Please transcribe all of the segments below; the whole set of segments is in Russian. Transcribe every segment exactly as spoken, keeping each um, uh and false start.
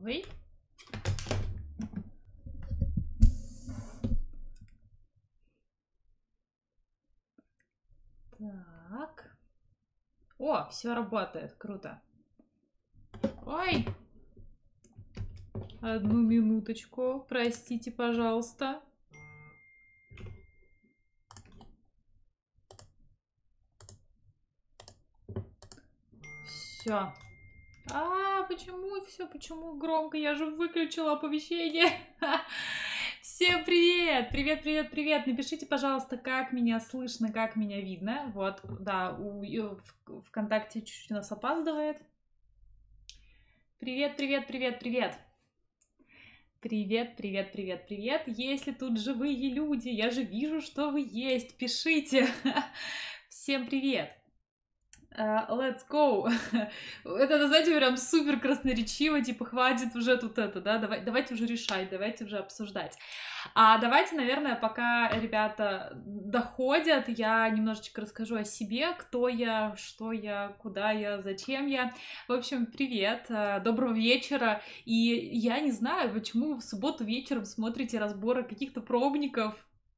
Ой. Так. О, все работает, круто. Ой. Одну минуточку, простите, пожалуйста. Все. А, почему все, почему громко? Я же выключила оповещение. Всем привет! Привет, привет, привет! Напишите, пожалуйста, как меня слышно, как меня видно. Вот, да, у, в, ВКонтакте чуть-чуть у нас опаздывает. Привет, привет, привет, привет! Привет, привет, привет, привет! Если тут живые люди, я же вижу, что вы есть, пишите! Всем привет! Uh, let's go. Это, знаете, прям супер красноречиво, типа, хватит уже тут это, да, Давай, давайте уже решать, давайте уже обсуждать. А давайте, наверное, пока ребята доходят, я немножечко расскажу о себе, кто я, что я, куда я, зачем я. В общем, привет, доброго вечера. И я не знаю, почему вы в субботу вечером смотрите разборы каких-то пробников.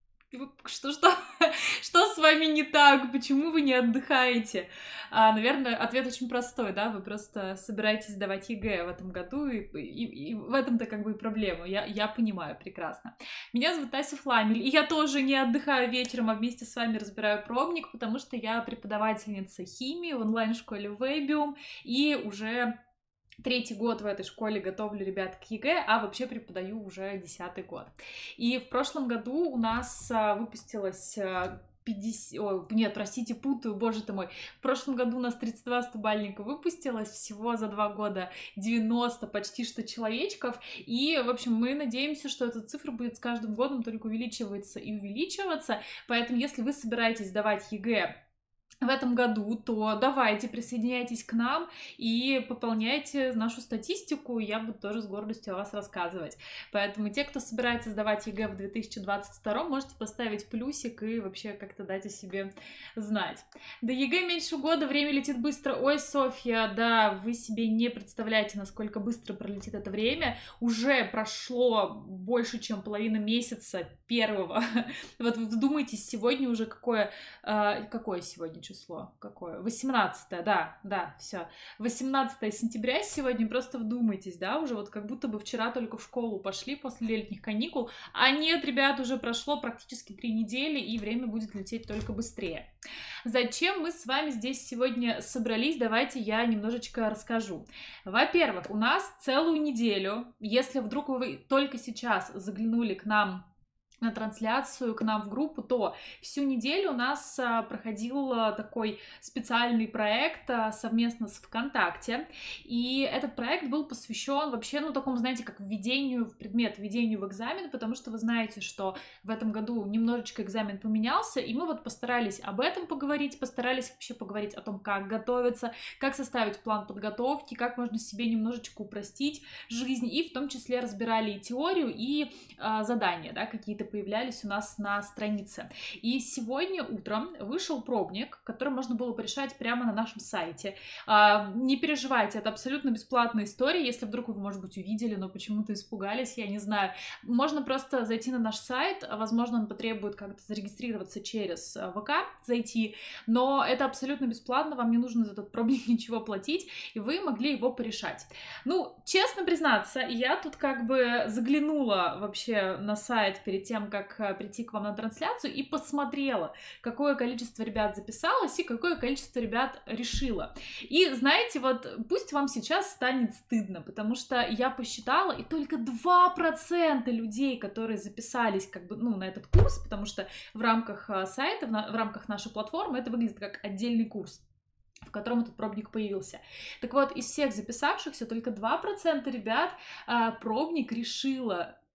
Что, что, что с вами не так? Почему вы не отдыхаете? А, наверное, ответ очень простой, да, вы просто собираетесь сдавать ЕГЭ в этом году, и, и, и в этом-то как бы и проблема, я, я понимаю прекрасно. Меня зовут Ася Фламель, и я тоже не отдыхаю вечером, а вместе с вами разбираю пробник, потому что я преподавательница химии в онлайн-школе Webium, и уже... Третий год в этой школе готовлю ребят к ЕГЭ, а вообще преподаю уже десятый год. И в прошлом году у нас выпустилось пятьдесят... Ой, нет, простите, путаю, боже ты мой. В прошлом году у нас тридцать два стобальника выпустилось, всего за два года девяносто почти что человечков. И, в общем, мы надеемся, что эта цифра будет с каждым годом только увеличиваться и увеличиваться. Поэтому, если вы собираетесь сдавать ЕГЭ в этом году, то давайте присоединяйтесь к нам и пополняйте нашу статистику, я буду тоже с гордостью о вас рассказывать. Поэтому те, кто собирается сдавать ЕГЭ в две тысячи двадцать втором, можете поставить плюсик и вообще как-то дать о себе знать. До ЕГЭ меньше года, время летит быстро. Ой, Софья, да, вы себе не представляете, насколько быстро пролетит это время. Уже прошло больше, чем половина месяца первого. Вот вы вдумайтесь, сегодня уже какое... Какое сегодня число? Какое? восемнадцатое, да, да, все. восемнадцатое сентября сегодня, просто вдумайтесь, да, уже вот как будто бы вчера только в школу пошли после летних каникул, а нет, ребят, уже прошло практически три недели, и время будет лететь только быстрее. Зачем мы с вами здесь сегодня собрались? Давайте я немножечко расскажу. Во-первых, у нас целую неделю, если вдруг вы только сейчас заглянули к нам на трансляцию, к нам в группу, то всю неделю у нас а, проходил а, такой специальный проект а, совместно с ВКонтакте, и этот проект был посвящен вообще, ну, такому, знаете, как введению в предмет, введению в экзамен, потому что вы знаете, что в этом году немножечко экзамен поменялся, и мы вот постарались об этом поговорить, постарались вообще поговорить о том, как готовиться, как составить план подготовки, как можно себе немножечко упростить жизнь, и в том числе разбирали и теорию, и а, задания, да, какие-то появлялись у нас на странице. И сегодня утром вышел пробник, который можно было порешать прямо на нашем сайте. А, не переживайте, это абсолютно бесплатная история. Если вдруг вы, может быть, увидели, но почему-то испугались, я не знаю. Можно просто зайти на наш сайт, возможно, он потребует как-то зарегистрироваться через ВК, зайти, но это абсолютно бесплатно, вам не нужно за этот пробник ничего платить, и вы могли его порешать. Ну, честно признаться, я тут как бы заглянула вообще на сайт перед тем, как прийти к вам на трансляцию, и посмотрела, какое количество ребят записалось и какое количество ребят решило. И знаете, вот пусть вам сейчас станет стыдно, потому что я посчитала, и только два процента людей, которые записались как бы, ну, на этот курс, потому что в рамках сайта, в рамках нашей платформы это выглядит как отдельный курс, в котором этот пробник появился. Так вот, из всех записавшихся только два процента ребят а, пробник решило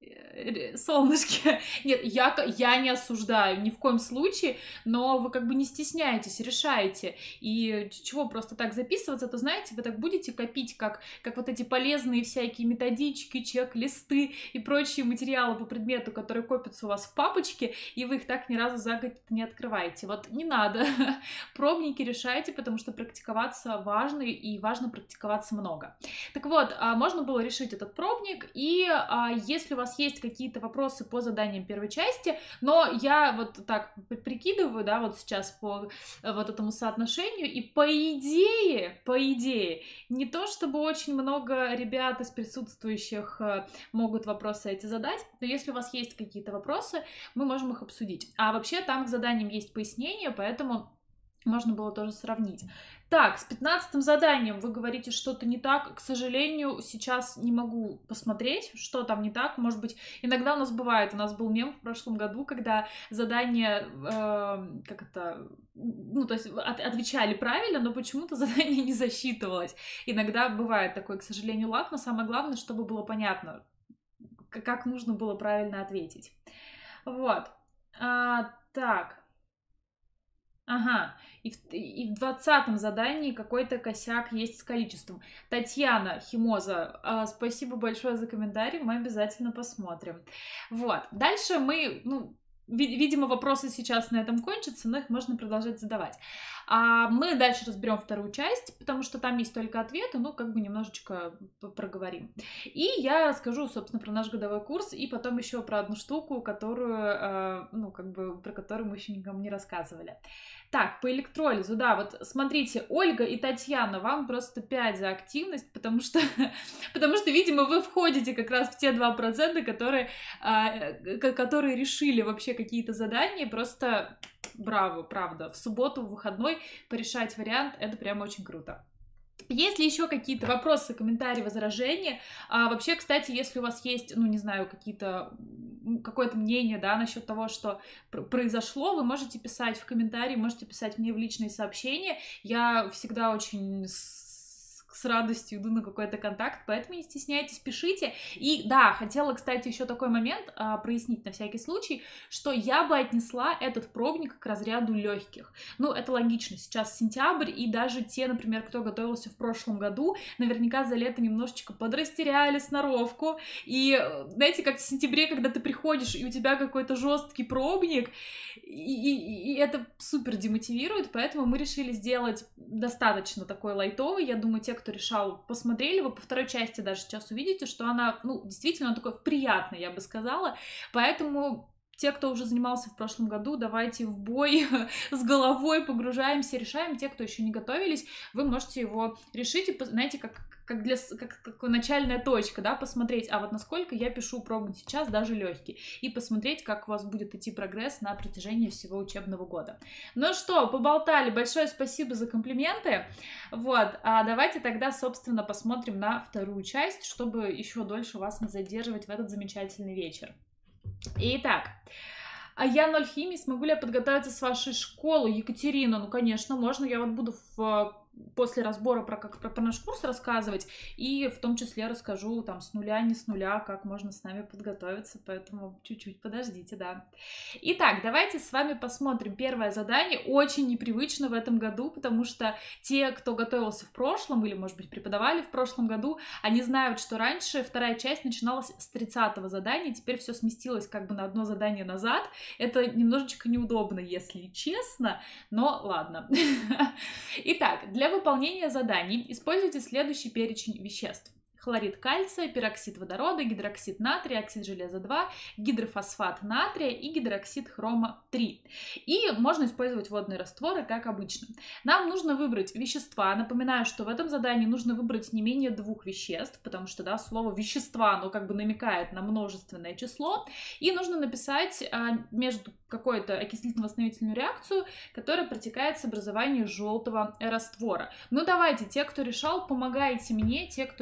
Солнышки, нет, я, я не осуждаю ни в коем случае, но вы как бы не стесняйтесь, решаете. И чего просто так записываться, то знаете, вы так будете копить, как, как вот эти полезные всякие методички, чек-листы и прочие материалы по предмету, которые копятся у вас в папочке, и вы их так ни разу за год не открываете. Вот не надо. Пробники решайте, потому что практиковаться важно, и важно практиковаться много. Так вот, можно было решить этот пробник, и если у вас есть какие-то вопросы по заданиям первой части, но я вот так прикидываю, да, вот сейчас по вот этому соотношению, и по идее, по идее, не то чтобы очень много ребят из присутствующих могут вопросы эти задать, но если у вас есть какие-то вопросы, мы можем их обсудить. А вообще там к заданиям есть пояснение, поэтому можно было тоже сравнить. Так, с пятнадцатым заданием вы говорите, что-то не так. К сожалению, сейчас не могу посмотреть, что там не так. Может быть, иногда у нас бывает. У нас был мем в прошлом году, когда задание, э, как это, ну, то есть от, отвечали правильно, но почему-то задание не засчитывалось. Иногда бывает такой, к сожалению, лаг, но самое главное, чтобы было понятно, как нужно было правильно ответить. Вот. А, так. Ага, и в, и в двадцатом задании какой-то косяк есть с количеством. Татьяна Химоза, э, спасибо большое за комментарий, мы обязательно посмотрим. Вот, дальше мы, ну, ви- видимо, вопросы сейчас на этом кончатся, но их можно продолжать задавать. А мы дальше разберем вторую часть, потому что там есть только ответы, ну, как бы немножечко проговорим. И я расскажу, собственно, про наш годовой курс, и потом еще про одну штуку, которую, э, ну, как бы, про которую мы еще никому не рассказывали. Так, по электролизу, да, вот смотрите, Ольга и Татьяна, вам просто пять за активность, потому что, потому что, видимо, вы входите как раз в те два процента, которые, э, которые решили вообще какие-то задания, просто браво, правда, в субботу, в выходной порешать вариант, это прям очень круто. Есть ли еще какие-то вопросы, комментарии, возражения? А вообще, кстати, если у вас есть, ну, не знаю, какие-то, какое-то мнение, да, насчет того, что произошло, вы можете писать в комментарии, можете писать мне в личные сообщения. Я всегда очень с радостью иду на какой-то контакт, поэтому не стесняйтесь, пишите. И да, хотела, кстати, еще такой момент а, прояснить на всякий случай, что я бы отнесла этот пробник к разряду легких. Ну, это логично, сейчас сентябрь, и даже те, например, кто готовился в прошлом году, наверняка за лето немножечко подрастеряли сноровку, и знаете, как в сентябре, когда ты приходишь, и у тебя какой-то жесткий пробник, и, и, и это супер демотивирует, поэтому мы решили сделать достаточно такой лайтовый. Я думаю, те, кто решал, посмотрели, вы по второй части даже сейчас увидите, что она, ну, действительно такой приятная, я бы сказала, поэтому те, кто уже занимался в прошлом году, давайте в бой с головой, погружаемся, решаем. Те, кто еще не готовились, вы можете его решить и, знаете, как, как, для, как, как начальная точка, да, посмотреть, а вот насколько я пишу пробник сейчас, даже легкий, и посмотреть, как у вас будет идти прогресс на протяжении всего учебного года. Ну что, поболтали, большое спасибо за комплименты, вот, а давайте тогда, собственно, посмотрим на вторую часть, чтобы еще дольше вас не задерживать в этот замечательный вечер. Итак, а я ноль химии, смогу ли я подготовиться с вашей школы? Екатерина, ну, конечно, можно, я вот буду в... после разбора про, как, про, про наш курс рассказывать, и в том числе расскажу там с нуля, не с нуля, как можно с нами подготовиться, поэтому чуть-чуть подождите, да. Итак, давайте с вами посмотрим первое задание, очень непривычно в этом году, потому что те, кто готовился в прошлом, или, может быть, преподавали в прошлом году, они знают, что раньше вторая часть начиналась с тридцатого задания, теперь все сместилось как бы на одно задание назад, это немножечко неудобно, если честно, но ладно. Итак, для выполнения заданий используйте следующий перечень веществ. Хлорид кальция, пероксид водорода, гидроксид натрия, оксид железа два, гидрофосфат натрия и гидроксид хрома три. И можно использовать водные растворы, как обычно. Нам нужно выбрать вещества. Напоминаю, что в этом задании нужно выбрать не менее двух веществ, потому что, да, слово вещества, оно как бы намекает на множественное число. И нужно написать а, между какую-то окислительно-восстановительную реакцию, которая протекает с образованием желтого раствора. Ну давайте, те, кто решал, помогайте мне, те, кто не решал,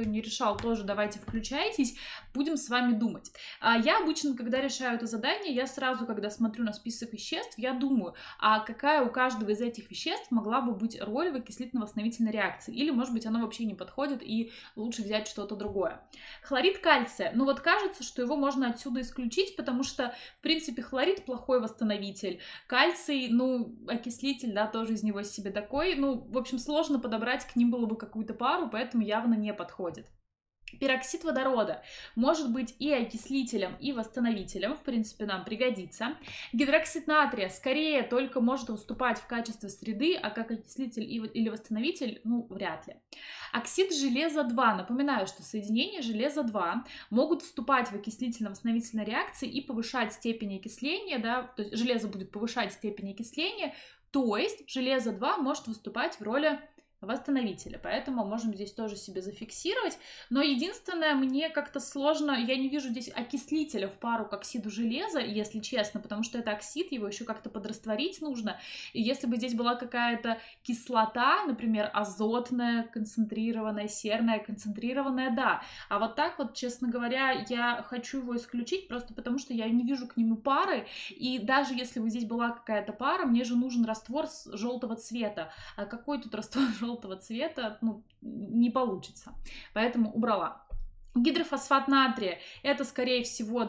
включал, тоже давайте включайтесь, будем с вами думать. Я обычно, когда решаю это задание, я сразу, когда смотрю на список веществ, я думаю, а какая у каждого из этих веществ могла бы быть роль в окислительно-восстановительной реакции, или, может быть, оно вообще не подходит, и лучше взять что-то другое. Хлорид кальция, ну вот кажется, что его можно отсюда исключить, потому что, в принципе, хлорид плохой восстановитель, кальций, ну, окислитель, да, тоже из него себе такой, ну, в общем, сложно подобрать к ним было бы какую-то пару, поэтому явно не подходит. Пероксид водорода может быть и окислителем, и восстановителем, в принципе, нам пригодится. Гидроксид натрия скорее только может выступать в качестве среды, а как окислитель или восстановитель, ну, вряд ли. Оксид железа два. Напоминаю, что соединения железа два могут вступать в окислительно-восстановительные реакции и повышать степень окисления, да, то есть железо будет повышать степень окисления, то есть железо два может выступать в роли восстановителя, поэтому можем здесь тоже себе зафиксировать, но единственное, мне как-то сложно, я не вижу здесь окислителя в пару к оксиду железа, если честно, потому что это оксид, его еще как-то подрастворить нужно, и если бы здесь была какая-то кислота, например, азотная, концентрированная, серная, концентрированная, да, а вот так вот, честно говоря, я хочу его исключить, просто потому что я не вижу к нему пары, и даже если бы здесь была какая-то пара, мне же нужен раствор желтого цвета, а какой тут раствор желтого желтого цвета, ну, не получится. Поэтому убрала. Гидрофосфат натрия — это, скорее всего,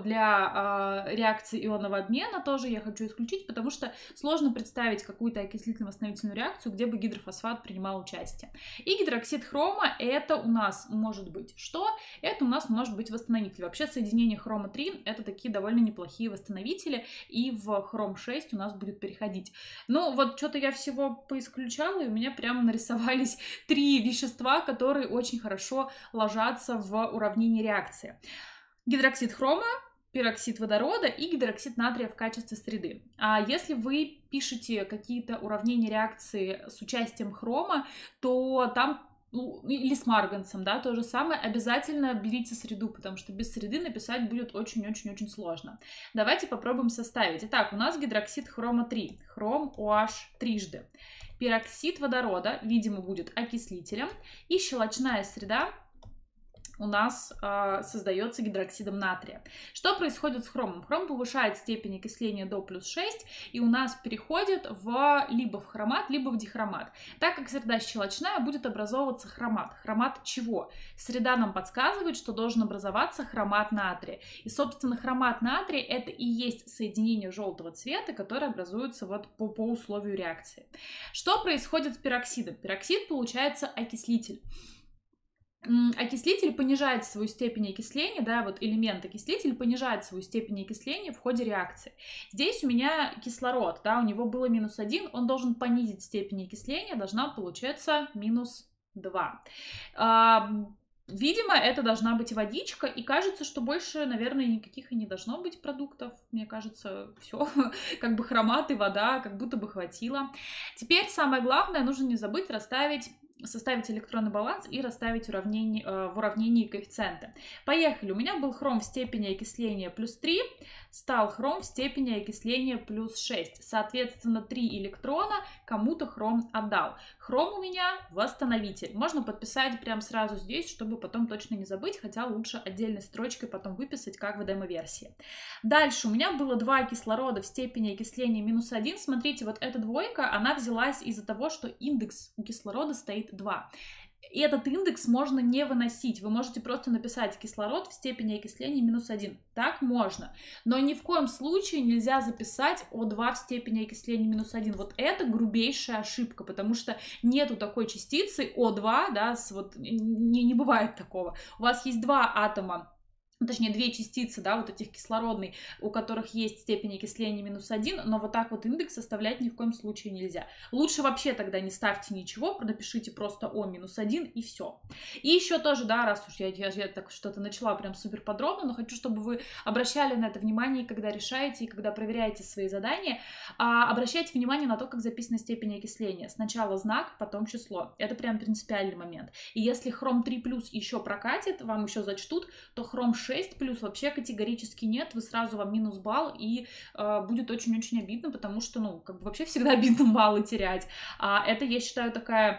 для э, реакции ионного обмена, тоже я хочу исключить, потому что сложно представить какую-то окислительно-восстановительную реакцию, где бы гидрофосфат принимал участие. И гидроксид хрома — это у нас может быть что? Это у нас может быть восстановитель. Вообще соединение хрома три — это такие довольно неплохие восстановители, и в хром шесть у нас будет переходить. Ну, вот что-то я всего поисключала, и у меня прямо нарисовались три вещества, которые очень хорошо ложатся в уравнение реакции. Гидроксид хрома, пероксид водорода и гидроксид натрия в качестве среды. А если вы пишете какие-то уравнения реакции с участием хрома, то там или с марганцем, да, то же самое, обязательно берите среду, потому что без среды написать будет очень-очень-очень сложно. Давайте попробуем составить. Итак, у нас гидроксид хрома три, хром OH трижды. Пероксид водорода, видимо, будет окислителем, и щелочная среда у нас э, создается гидроксидом натрия. Что происходит с хромом? Хром повышает степень окисления до плюс шесть, и у нас переходит в, либо в хромат, либо в дихромат. Так как среда щелочная, будет образовываться хромат. Хромат чего? Среда нам подсказывает, что должен образоваться хромат натрия. И, собственно, хромат натрия — это и есть соединение желтого цвета, которое образуется вот по, по условию реакции. Что происходит с пероксидом? Пероксид получается окислитель. Окислитель понижает свою степень окисления, да, вот элемент окислитель понижает свою степень окисления в ходе реакции. Здесь у меня кислород, да, у него было минус один, он должен понизить степень окисления, должна получаться минус два. Видимо, это должна быть водичка, и кажется, что больше, наверное, никаких и не должно быть продуктов. Мне кажется, все, как бы хромат и вода, как будто бы хватило. Теперь самое главное, нужно не забыть расставить составить электронный баланс и расставить уравнение, э, в уравнении коэффициенты. Поехали. У меня был хром в степени окисления плюс три, стал хром в степени окисления плюс шесть. Соответственно, три электрона кому-то хром отдал. Хром у меня восстановитель. Можно подписать прямо сразу здесь, чтобы потом точно не забыть, хотя лучше отдельной строчкой потом выписать, как в демо-версии. Дальше у меня было два кислорода в степени окисления минус один. Смотрите, вот эта двойка, она взялась из-за того, что индекс у кислорода стоит два. И этот индекс можно не выносить. Вы можете просто написать кислород в степени окисления минус один. Так можно. Но ни в коем случае нельзя записать О два в степени окисления минус один. Вот это грубейшая ошибка, потому что нету такой частицы О два, да, с, вот, не, не бывает такого. У вас есть два атома, точнее, две частицы, да, вот этих кислородной, у которых есть степень окисления минус один, но вот так вот индекс составлять ни в коем случае нельзя. Лучше вообще тогда не ставьте ничего, напишите просто О минус один и все. И еще тоже, да, раз уж я, я, я так что-то начала прям супер подробно, но хочу, чтобы вы обращали на это внимание, когда решаете и когда проверяете свои задания, а, обращайте внимание на то, как записана степень окисления. Сначала знак, потом число. Это прям принципиальный момент. И если хром три плюс еще прокатит, вам еще зачтут, то хром шесть плюс вообще категорически нет, вы сразу вам минус балл, и э, будет очень-очень обидно, потому что, ну, как бы вообще всегда обидно баллы терять. А это, я считаю, такая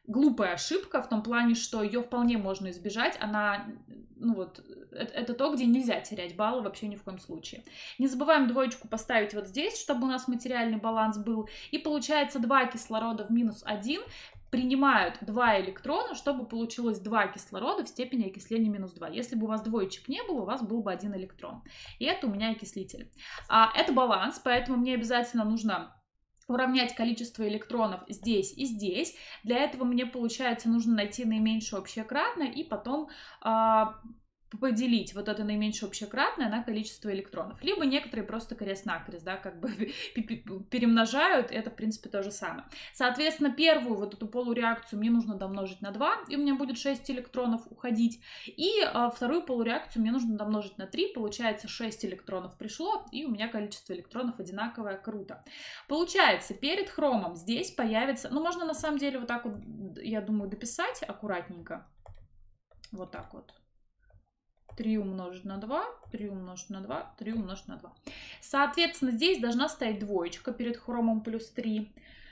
глупая ошибка в том плане, что ее вполне можно избежать. Она, ну вот, это, это то, где нельзя терять баллы вообще ни в коем случае. Не забываем двоечку поставить вот здесь, чтобы у нас материальный баланс был. И получается два кислорода в минус один принимают два электрона, чтобы получилось два кислорода в степени окисления минус два. Если бы у вас двоечек не было, у вас был бы один электрон. И это у меня окислитель. А, это баланс, поэтому мне обязательно нужно уравнять количество электронов здесь и здесь. Для этого мне, получается, нужно найти наименьшее общее кратное и потом э, поделить вот это наименьшее общее кратное на количество электронов. Либо некоторые просто крест-накрест, да, как бы перемножают, это, в принципе, то же самое. Соответственно, первую вот эту полуреакцию мне нужно домножить на два, и у меня будет шесть электронов уходить. И э, вторую полуреакцию мне нужно домножить на три, получается шесть электронов пришло, и у меня количество электронов одинаковое, круто. Получается, перед хромом здесь появится, ну, можно на самом деле вот так вот, я думаю, дописать аккуратненько. Вот так вот. три умножить на два, три умножить на два, три умножить на два. Соответственно, здесь должна стоять двоечка перед хромом плюс три.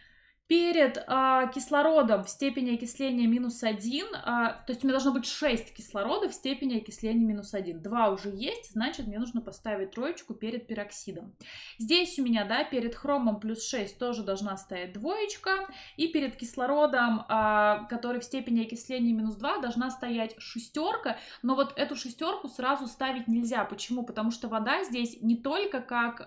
Перед э, кислородом в степени окисления минус один, э, то есть у меня должно быть шесть кислородов в степени окисления минус один. два уже есть, значит, мне нужно поставить троечку перед пероксидом. Здесь у меня, да, перед хромом плюс шесть тоже должна стоять двоечка. И перед кислородом, э, который в степени окисления минус два, должна стоять шестерка. Но вот эту шестерку сразу ставить нельзя. Почему? Потому что вода здесь не только как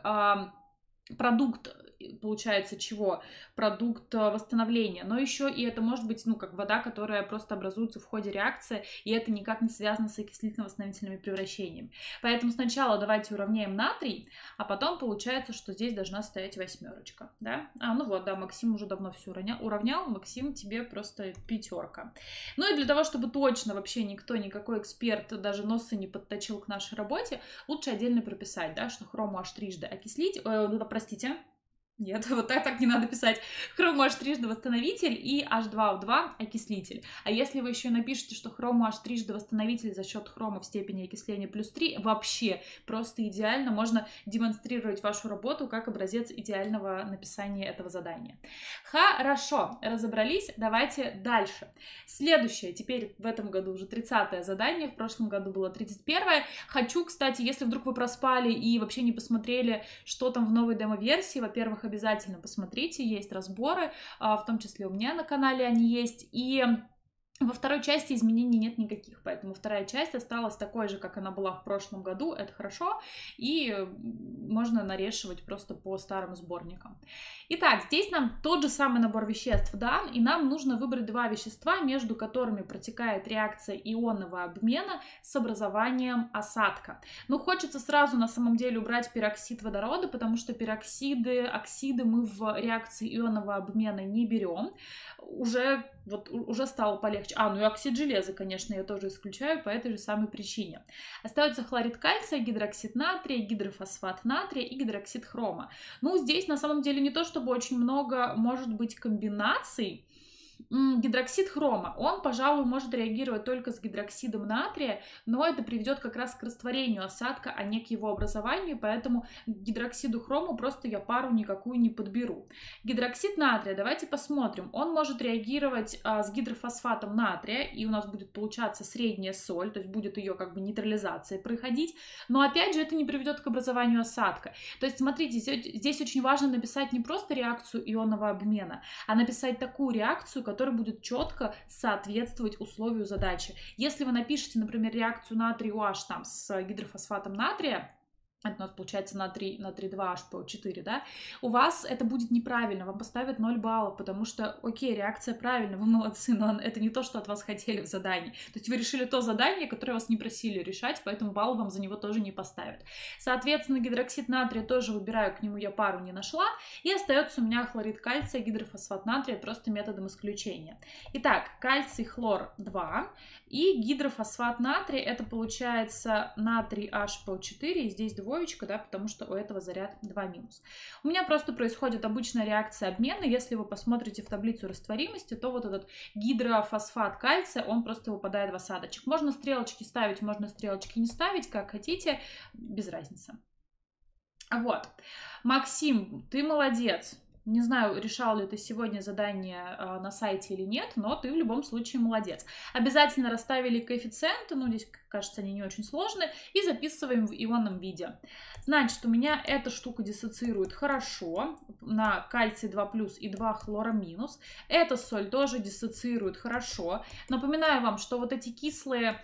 э, продукт, получается, чего? Продукт восстановления, но еще и это может быть, ну, как вода, которая просто образуется в ходе реакции, и это никак не связано с окислительно-восстановительными превращениями. Поэтому сначала давайте уравняем натрий, а потом получается, что здесь должна стоять восьмерочка, да? А, ну вот, да, Максим уже давно все уравнял, уравнял, Максим, тебе просто пятерка. Ну и для того, чтобы точно вообще никто, никакой эксперт даже носа не подточил к нашей работе, лучше отдельно прописать, да, что хрому аж трижды окислить, э, простите, нет, вот так, так не надо писать. Хрому аж трижды восстановитель и эйч два о два окислитель. А если вы еще напишете, что хрому аж трижды восстановитель за счет хрома в степени окисления плюс три, вообще просто идеально. Можно демонстрировать вашу работу как образец идеального написания этого задания. Хорошо, разобрались. Давайте дальше. Следующее, теперь в этом году уже тридцатое задание, в прошлом году было тридцать первое. Хочу, кстати, если вдруг вы проспали и вообще не посмотрели, что там в новой демо-версии, во-первых, обязательно посмотрите, есть разборы, в том числе у меня на канале они есть, и во второй части изменений нет никаких, поэтому вторая часть осталась такой же, как она была в прошлом году, это хорошо, и можно нарешивать просто по старым сборникам. Итак, здесь нам тот же самый набор веществ дан, и нам нужно выбрать два вещества, между которыми протекает реакция ионного обмена с образованием осадка. Ну, хочется сразу на самом деле убрать пероксид водорода, потому что пероксиды, оксиды мы в реакции ионного обмена не берем. Уже, вот, уже стало полегче. А, ну и оксид железа, конечно, я тоже исключаю по этой же самой причине. Остается хлорид кальция, гидроксид натрия, гидрофосфат натрия и гидроксид хрома. Ну, здесь на самом деле не то, чтобы очень много может быть комбинаций. Гидроксид хрома, он, пожалуй, может реагировать только с гидроксидом натрия, но это приведет как раз к растворению осадка, а не к его образованию, поэтому к гидроксиду хрома просто я пару никакую не подберу. Гидроксид натрия, давайте посмотрим, он может реагировать а, с гидрофосфатом натрия, и у нас будет получаться средняя соль, то есть будет ее как бы нейтрализация происходить, но опять же это не приведет к образованию осадка. То есть смотрите, здесь, здесь очень важно написать не просто реакцию ионного обмена, а написать такую реакцию, которая будет четко соответствовать условию задачи. Если вы напишете, например, реакцию натрий OH там с гидрофосфатом натрия, это у нас получается натрий, натрий два эйч пи о четыре, да, у вас это будет неправильно, вам поставят ноль баллов, потому что, окей, реакция правильная, вы молодцы, но это не то, что от вас хотели в задании. То есть вы решили то задание, которое вас не просили решать, поэтому балл вам за него тоже не поставят. Соответственно, гидроксид натрия тоже выбираю, к нему я пару не нашла, и остается у меня хлорид кальция, гидрофосфат натрия просто методом исключения. Итак, кальций, хлор два и гидрофосфат натрия, это получается натрий эйч пи о четыре, и здесь двоечка, да, потому что у этого заряд два минус. У меня просто происходит обычная реакция обмена. Если вы посмотрите в таблицу растворимости, то вот этот гидрофосфат кальция, он просто выпадает в осадочек. Можно стрелочки ставить, можно стрелочки не ставить, как хотите, без разницы. Вот. Максим, ты молодец. Не знаю, решал ли ты сегодня задание на сайте или нет, но ты в любом случае молодец. Обязательно расставили коэффициенты, ну здесь, кажется, они не очень сложные, и записываем в ионном виде. Значит, у меня эта штука диссоциирует хорошо на кальций два плюс и два хлора минус. Эта соль тоже диссоциирует хорошо. Напоминаю вам, что вот эти кислые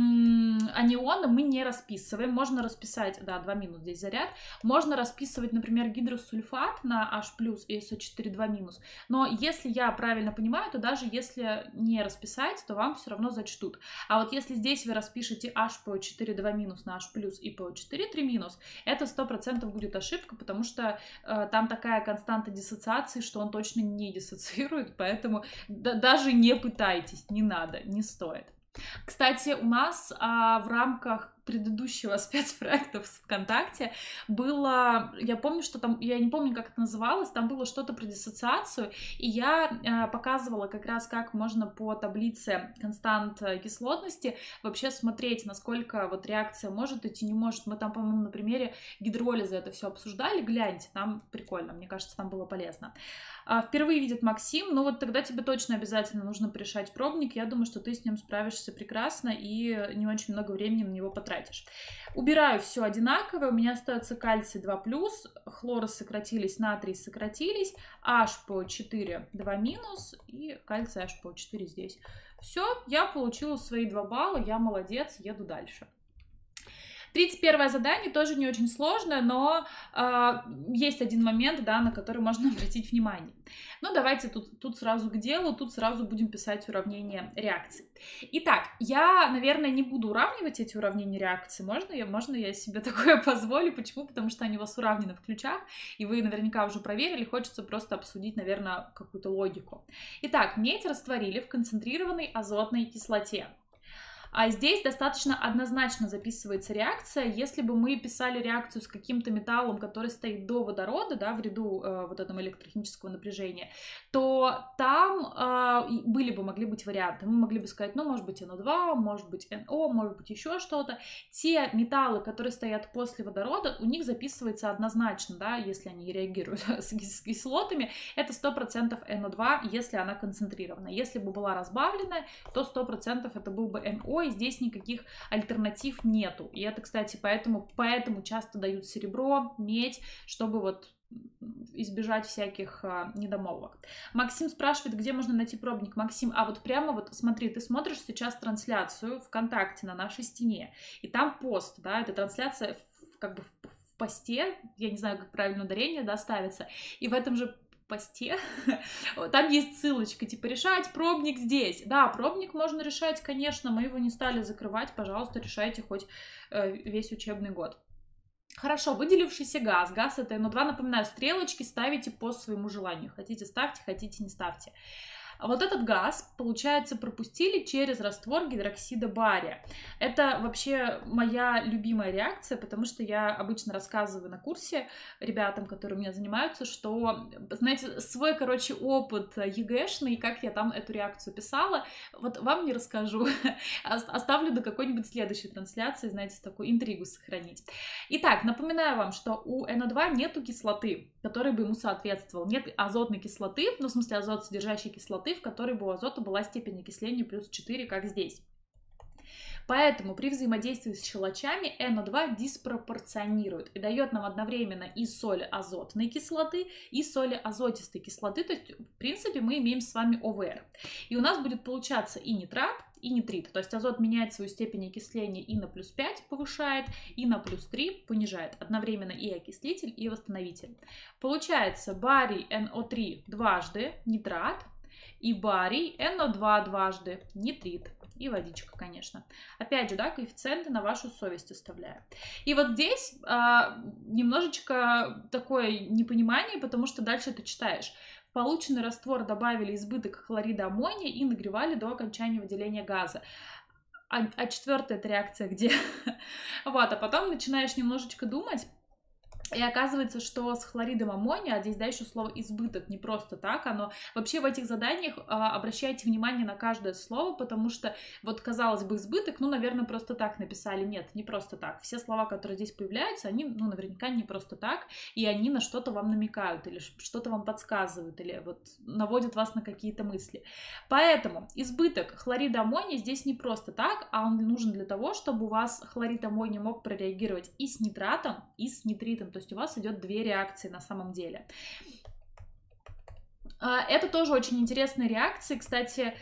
анионы мы не расписываем. Можно расписать, да, два минус здесь заряд. Можно расписывать, например, гидросульфат на H плюс и эс о четыре два минус. Но если я правильно понимаю, то даже если не расписать, то вам все равно зачтут. А вот если здесь вы распишете H по четыре два минус на H плюс и по четыре три минус, это сто процентов будет ошибка, потому что э, там такая константа диссоциации, что он точно не диссоциирует, поэтому да, даже не пытайтесь, не надо, не стоит. Кстати, у нас а, в рамках предыдущего спецпроекта в ВКонтакте было, я помню, что там, я не помню, как это называлось, там было что-то про диссоциацию, и я а, показывала как раз, как можно по таблице констант кислотности вообще смотреть, насколько вот реакция может идти, не может. Мы там, по-моему, на примере гидролиза это все обсуждали, гляньте, там прикольно, мне кажется, там было полезно. А, впервые видит Максим, ну вот тогда тебе точно обязательно нужно порешать пробник, я думаю, что ты с ним справишься прекрасно и не очень много времени на него потратишь. Убираю все одинаковое, у меня остается кальций два плюс, хлоры сократились, натрий сократились, H по четыре два минус и кальций H по четыре здесь. Все, я получила свои два балла, я молодец, еду дальше. тридцать первое задание тоже не очень сложное, но э, есть один момент, да, на который можно обратить внимание. Ну, давайте тут, тут сразу к делу, тут сразу будем писать уравнения реакций. Итак, я, наверное, не буду уравнивать эти уравнения реакций. Можно я, можно я себе такое позволю? Почему? Потому что они у вас уравнены в ключах, и вы наверняка уже проверили, хочется просто обсудить, наверное, какую-то логику. Итак, медь растворили в концентрированной азотной кислоте. А здесь достаточно однозначно записывается реакция. Если бы мы писали реакцию с каким-то металлом, который стоит до водорода, да, в ряду э, вот этого электрохимического напряжения, то там э, были бы, могли быть варианты. Мы могли бы сказать, ну, может быть, эн о два, может быть, эн о, может быть, еще что-то. Те металлы, которые стоят после водорода, у них записывается однозначно, да, если они реагируют с кислотами, это сто процентов эн о два, если она концентрирована. Если бы была разбавленная, то сто процентов это был бы эн о, и здесь никаких альтернатив нету. И это, кстати, поэтому, поэтому часто дают серебро, медь, чтобы вот избежать всяких а, недомолвок. Максим спрашивает, где можно найти пробник. Максим, а вот прямо вот смотри, ты смотришь сейчас трансляцию ВКонтакте на нашей стене, и там пост, да, это трансляция в, как бы в, в посте, я не знаю, как правильно ударение, да, ставится, и в этом же посте, там есть ссылочка, типа, решать пробник здесь. Да, пробник можно решать, конечно, мы его не стали закрывать, пожалуйста, решайте хоть э, весь учебный год. Хорошо, выделившийся газ. Газ это эн о два, напоминаю, стрелочки ставите по своему желанию. Хотите ставьте, хотите не ставьте. А вот этот газ, получается, пропустили через раствор гидроксида бария. Это вообще моя любимая реакция, потому что я обычно рассказываю на курсе ребятам, которые у меня занимаются, что, знаете, свой, короче, опыт ЕГЭшный, как я там эту реакцию писала, вот вам не расскажу. Оставлю до какой-нибудь следующей трансляции, знаете, такую интригу сохранить. Итак, напоминаю вам, что у эн о два нету кислоты, которая бы ему соответствовала. Нет азотной кислоты, ну, в смысле азот, содержащей кислоты, в которой бы у азота была степень окисления плюс четыре, как здесь. Поэтому при взаимодействии с щелочами эн о два диспропорционирует и дает нам одновременно и соли азотной кислоты, и соли азотистой кислоты. То есть, в принципе, мы имеем с вами о вэ эр. И у нас будет получаться и нитрат, и нитрит. То есть азот меняет свою степень окисления и на плюс пять повышает, и на плюс три понижает. Одновременно и окислитель, и восстановитель. Получается барий эн о три дважды нитрат, и барий эн о два дважды нитрит. И водичка, конечно. Опять же, да, коэффициенты на вашу совесть оставляю. И вот здесь а, немножечко такое непонимание, потому что дальше ты читаешь. В полученный раствор добавили избыток хлорида аммония и нагревали до окончания выделения газа. А, а четвертая эта реакция где? Вот, а потом начинаешь немножечко думать. И оказывается, что с хлоридом аммония, а здесь, да, еще слово избыток, не просто так, оно вообще в этих заданиях а, обращайте внимание на каждое слово, потому что вот, казалось бы, избыток, ну, наверное, просто так написали. Нет, не просто так. Все слова, которые здесь появляются, они, ну, наверняка не просто так, и они на что-то вам намекают, или что-то вам подсказывают, или вот наводят вас на какие-то мысли. Поэтому избыток хлорида аммония здесь не просто так, а он нужен для того, чтобы у вас хлорид аммония мог прореагировать и с нитратом, и с нитритом. То есть у вас идет две реакции на самом деле. Это тоже очень интересные реакции. Кстати,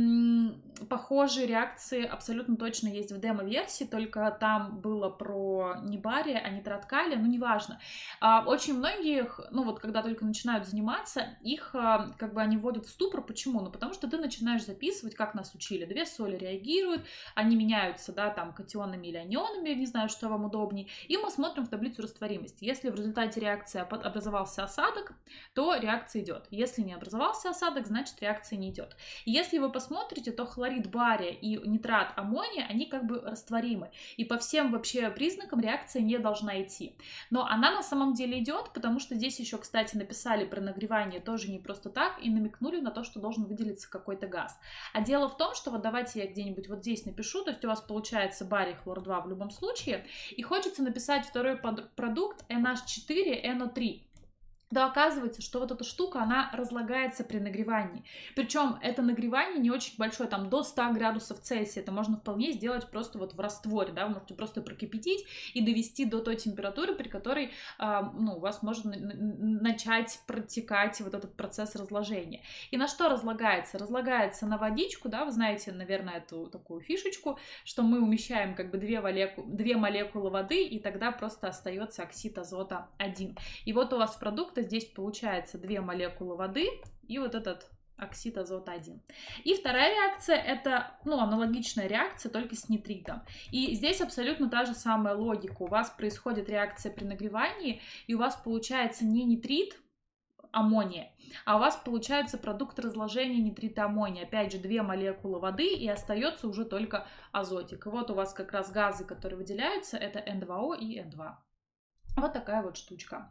похожие реакции абсолютно точно есть в демо-версии, только там было про не бария, а нитрат калия, ну неважно. Очень многих, ну вот когда только начинают заниматься, их как бы они вводят в ступор. Почему? Ну потому что ты начинаешь записывать, как нас учили. Две соли реагируют, они меняются, да, там катионами или анионами, не знаю, что вам удобнее, и мы смотрим в таблицу растворимости. Если в результате реакции образовался осадок, то реакция идет. Если не образовался осадок, значит реакция не идет. Если вы посмотрите, то хлорид бария и нитрат аммония, они как бы растворимы. И по всем вообще признакам реакция не должна идти. Но она на самом деле идет, потому что здесь еще, кстати, написали про нагревание тоже не просто так и намекнули на то, что должен выделиться какой-то газ. А дело в том, что вот давайте я где-нибудь вот здесь напишу, то есть у вас получается барий хлор два в любом случае, и хочется написать второй продукт эн эйч четыре эн о три. Да, оказывается, что вот эта штука, она разлагается при нагревании. Причем это нагревание не очень большое, там до ста градусов Цельсия. Это можно вполне сделать просто вот в растворе, да, вы можете просто прокипятить и довести до той температуры, при которой, э, ну, у вас может начать протекать вот этот процесс разложения. И на что разлагается? Разлагается на водичку, да, вы знаете, наверное, эту такую фишечку, что мы умещаем как бы две молекулы, две молекулы воды, и тогда просто остается оксид азота один. И вот у вас в продукте здесь получается две молекулы воды и вот этот оксид азота один. И вторая реакция это, ну, аналогичная реакция, только с нитритом. И здесь абсолютно та же самая логика. У вас происходит реакция при нагревании, и у вас получается не нитрит аммония, а у вас получается продукт разложения нитрита аммония. Опять же, две молекулы воды, и остается уже только азотик. И вот у вас как раз газы, которые выделяются, это эн два о и эн два. Вот такая вот штучка.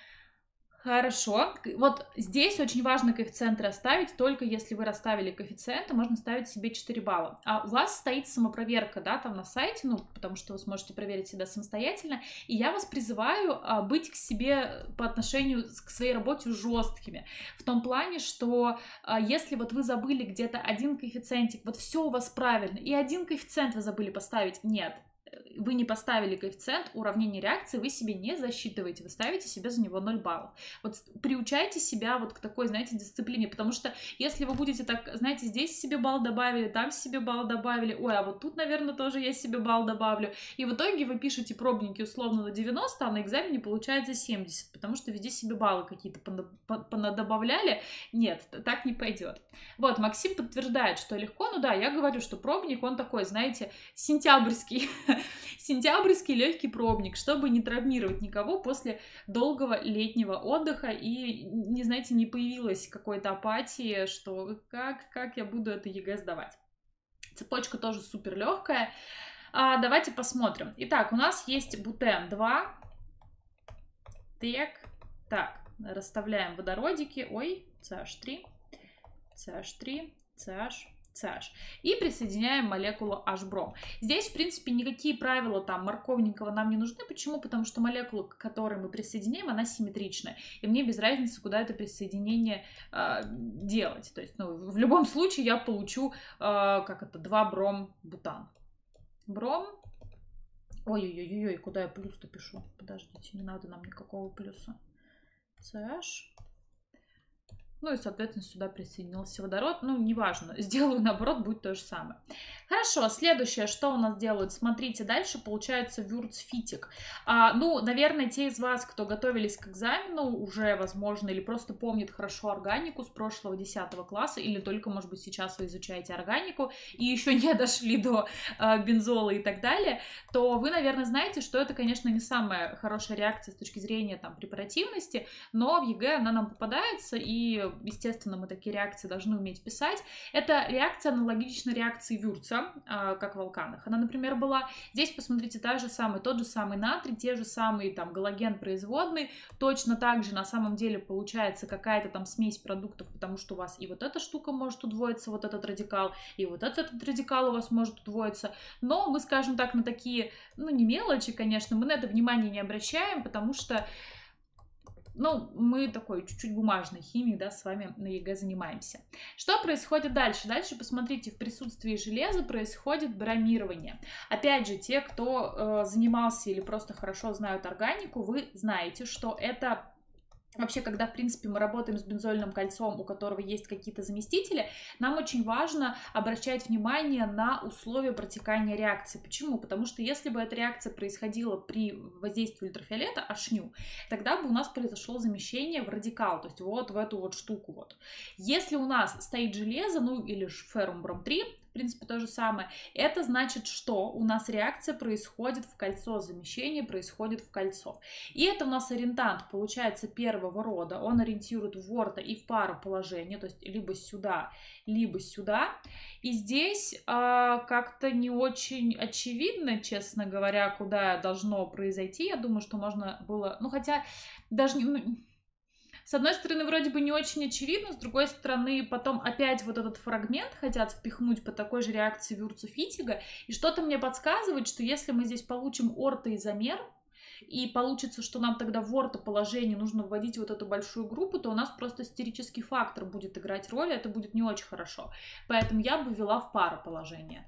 Хорошо. Вот здесь очень важно коэффициенты расставить, только если вы расставили коэффициенты, можно ставить себе четыре балла. А у вас стоит самопроверка, да, там на сайте, ну, потому что вы сможете проверить себя самостоятельно, и я вас призываю а, быть к себе по отношению к своей работе жесткими, в том плане, что а, если вот вы забыли где-то один коэффициентик, вот все у вас правильно, и один коэффициент вы забыли поставить, нет. Вы не поставили коэффициент уравнения реакции, вы себе не засчитываете, вы ставите себе за него ноль баллов. Вот приучайте себя вот к такой, знаете, дисциплине, потому что если вы будете так, знаете, здесь себе балл добавили, там себе балл добавили, ой, а вот тут, наверное, тоже я себе балл добавлю, и в итоге вы пишете пробники условно на девяносто, а на экзамене получается семьдесят, потому что везде себе баллы какие-то понадобавляли. Нет, так не пойдет. Вот, Максим подтверждает, что легко, ну да, я говорю, что пробник, он такой, знаете, сентябрьский, сентябрьский легкий пробник, чтобы не травмировать никого после долгого летнего отдыха и, не знаете, не появилась какой-то апатии, что как, как я буду это ЕГЭ сдавать. Цепочка тоже супер легкая. А, давайте посмотрим. Итак, у нас есть бутен два. Так, так, расставляем водородики. Ой, си эйч три, си эйч три, си эйч. И присоединяем молекулу H-бром. Здесь, в принципе, никакие правила там морковненького нам не нужны. Почему? Потому что молекула, к которой мы присоединяем, она симметричная. И мне без разницы, куда это присоединение э, делать. То есть, ну, в любом случае я получу, э, как это, два бром-бутан. Бром. Ой-ой-ой-ой, куда я плюс-то пишу? Подождите, не надо нам никакого плюса. си эйч. Ну и, соответственно, сюда присоединился водород. Ну, неважно, сделаю наоборот, будет то же самое. Хорошо, следующее, что у нас делают? Смотрите, дальше получается вюрцфитик. А, ну, наверное, те из вас, кто готовились к экзамену, уже, возможно, или просто помнят хорошо органику с прошлого десятого класса, или только, может быть, сейчас вы изучаете органику и еще не дошли до а, бензола и так далее, то вы, наверное, знаете, что это, конечно, не самая хорошая реакция с точки зрения там препаративности, но в ЕГЭ она нам попадается, и принципе, естественно, мы такие реакции должны уметь писать. Это реакция аналогична реакции Вюрца, как в Алканах. Она, например, была... Здесь, посмотрите, та же самая, тот же самый натрий, те же самые там галоген производный. Точно так же на самом деле получается какая-то там смесь продуктов, потому что у вас и вот эта штука может удвоиться, вот этот радикал, и вот этот, этот радикал у вас может удвоиться. Но мы, скажем так, на такие, ну, не мелочи, конечно, мы на это внимание не обращаем, потому что, ну, мы такой чуть-чуть бумажной химией, да, с вами на ЕГЭ занимаемся. Что происходит дальше? Дальше, посмотрите, в присутствии железа происходит бромирование. Опять же, те, кто э, занимался или просто хорошо знают органику, вы знаете, что это... Вообще, когда, в принципе, мы работаем с бензольным кольцом, у которого есть какие-то заместители, нам очень важно обращать внимание на условия протекания реакции. Почему? Потому что если бы эта реакция происходила при воздействии ультрафиолета, ашню, тогда бы у нас произошло замещение в радикал, то есть вот в эту вот штуку вот. Если у нас стоит железо, ну или феррум бром три, в принципе, то же самое. Это значит, что у нас реакция происходит в кольцо, замещение происходит в кольцо. И это у нас ориентант, получается, первого рода. Он ориентирует в орто и в пароположение, то есть либо сюда, либо сюда. И здесь э, как-то не очень очевидно, честно говоря, куда должно произойти. Я думаю, что можно было... Ну, хотя даже... не С одной стороны, вроде бы не очень очевидно, с другой стороны, потом опять вот этот фрагмент хотят впихнуть по такой же реакции Вюрца-Фитига, и что-то мне подсказывает, что если мы здесь получим ортоизомер, и получится, что нам тогда в ортоположении нужно вводить вот эту большую группу, то у нас просто стерический фактор будет играть роль, и это будет не очень хорошо. Поэтому я бы ввела в пароположение.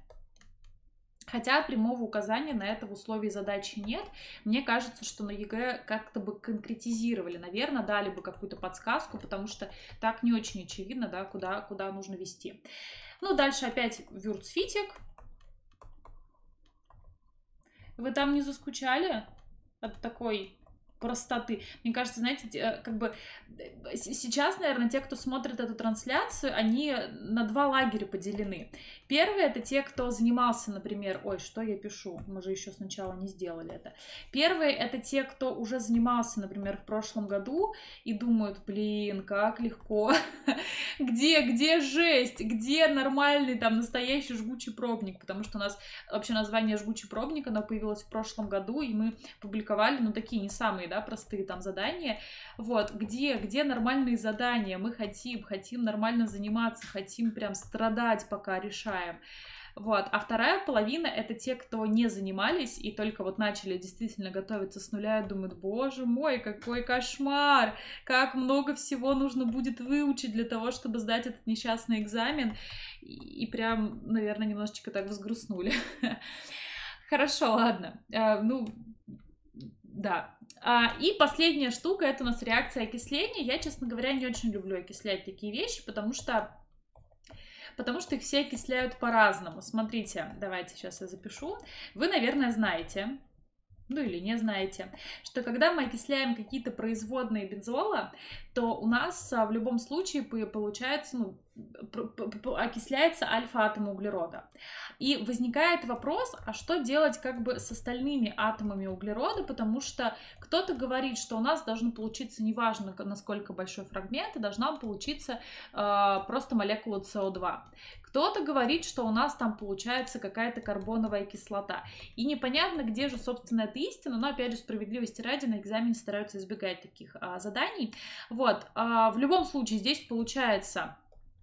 Хотя прямого указания на это в условии задачи нет. Мне кажется, что на ЕГЭ как-то бы конкретизировали, наверное, дали бы какую-то подсказку, потому что так не очень очевидно, да, куда, куда нужно вести. Ну, дальше опять Вюрц-Фитиг. Вы там не заскучали от такой простоты? Мне кажется, знаете, как бы сейчас, наверное, те, кто смотрит эту трансляцию, они на два лагеря поделены. Первый — это те, кто занимался, например, ой, что я пишу, мы же еще сначала не сделали это. Первый — это те, кто уже занимался, например, в прошлом году и думают, блин, как легко, где, где жесть, где нормальный там настоящий жгучий пробник, потому что у нас вообще название жгучий пробник, оно появилось в прошлом году, и мы публиковали, ну, такие не самые, да, простые там задания. Вот, где, где нормальные задания? Мы хотим, хотим нормально заниматься, хотим прям страдать, пока решаем. Вот, а вторая половина — это те, кто не занимались и только вот начали действительно готовиться с нуля и думают, боже мой, какой кошмар, как много всего нужно будет выучить для того, чтобы сдать этот несчастный экзамен, и, и прям, наверное, немножечко так взгрустнули. Хорошо, ладно, ну, да. И последняя штука — это у нас реакция окисления. Я, честно говоря, не очень люблю окислять такие вещи, потому что потому что их все окисляют по-разному. Смотрите, давайте сейчас я запишу. Вы, наверное, знаете, ну или не знаете, что когда мы окисляем какие-то производные бензола, то у нас в любом случае получается, ну, окисляется альфа-атом углерода. И возникает вопрос, а что делать как бы с остальными атомами углерода, потому что кто-то говорит, что у нас должен получиться, неважно насколько большой фрагмент, должна получиться э, просто молекула С О два. Кто-то говорит, что у нас там получается какая-то карбоновая кислота. И непонятно, где же, собственно, эта истина, но, опять же, справедливости ради, на экзамене стараются избегать таких а, заданий. Вот, а, в любом случае, здесь получается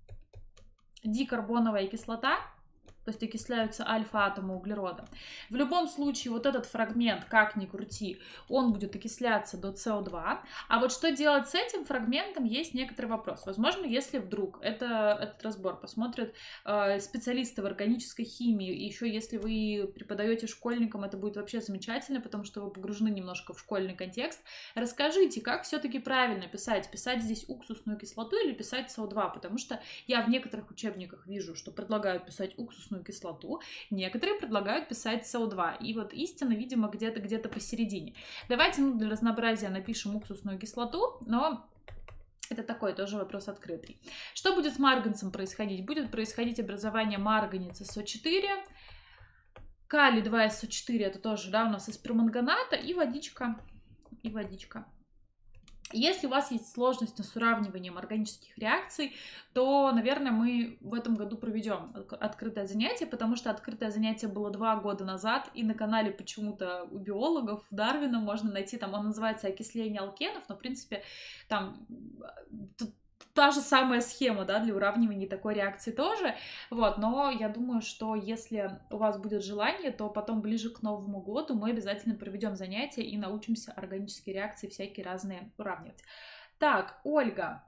дикарбоновая кислота, то есть окисляются альфа-атомы углерода. В любом случае, вот этот фрагмент, как ни крути, он будет окисляться до С О два. А вот что делать с этим фрагментом, есть некоторый вопрос. Возможно, если вдруг это, этот разбор посмотрят э, специалисты в органической химии, и еще если вы преподаете школьникам, это будет вообще замечательно, потому что вы погружены немножко в школьный контекст. Расскажите, как все-таки правильно писать? Писать здесь уксусную кислоту или писать С О два? Потому что я в некоторых учебниках вижу, что предлагают писать уксусную кислоту, некоторые предлагают писать С О два. И вот истина, видимо, где-то где-то посередине. Давайте, ну, для разнообразия напишем уксусную кислоту, но это такой тоже вопрос открытый. Что будет с марганцем происходить? Будет происходить образование марганица С О четыре, калий два С О четыре, это тоже, да, у нас из перманганата, и водичка, и водичка. Если у вас есть сложности с уравниванием органических реакций, то, наверное, мы в этом году проведем открытое занятие, потому что открытое занятие было два года назад, и на канале почему-то у биологов Дарвина можно найти, там он называется «Окисление алкенов», но, в принципе, там та же самая схема, да, для уравнивания такой реакции тоже, вот, но я думаю, что если у вас будет желание, то потом ближе к Новому году мы обязательно проведем занятия и научимся органические реакции всякие разные уравнивать. Так, Ольга.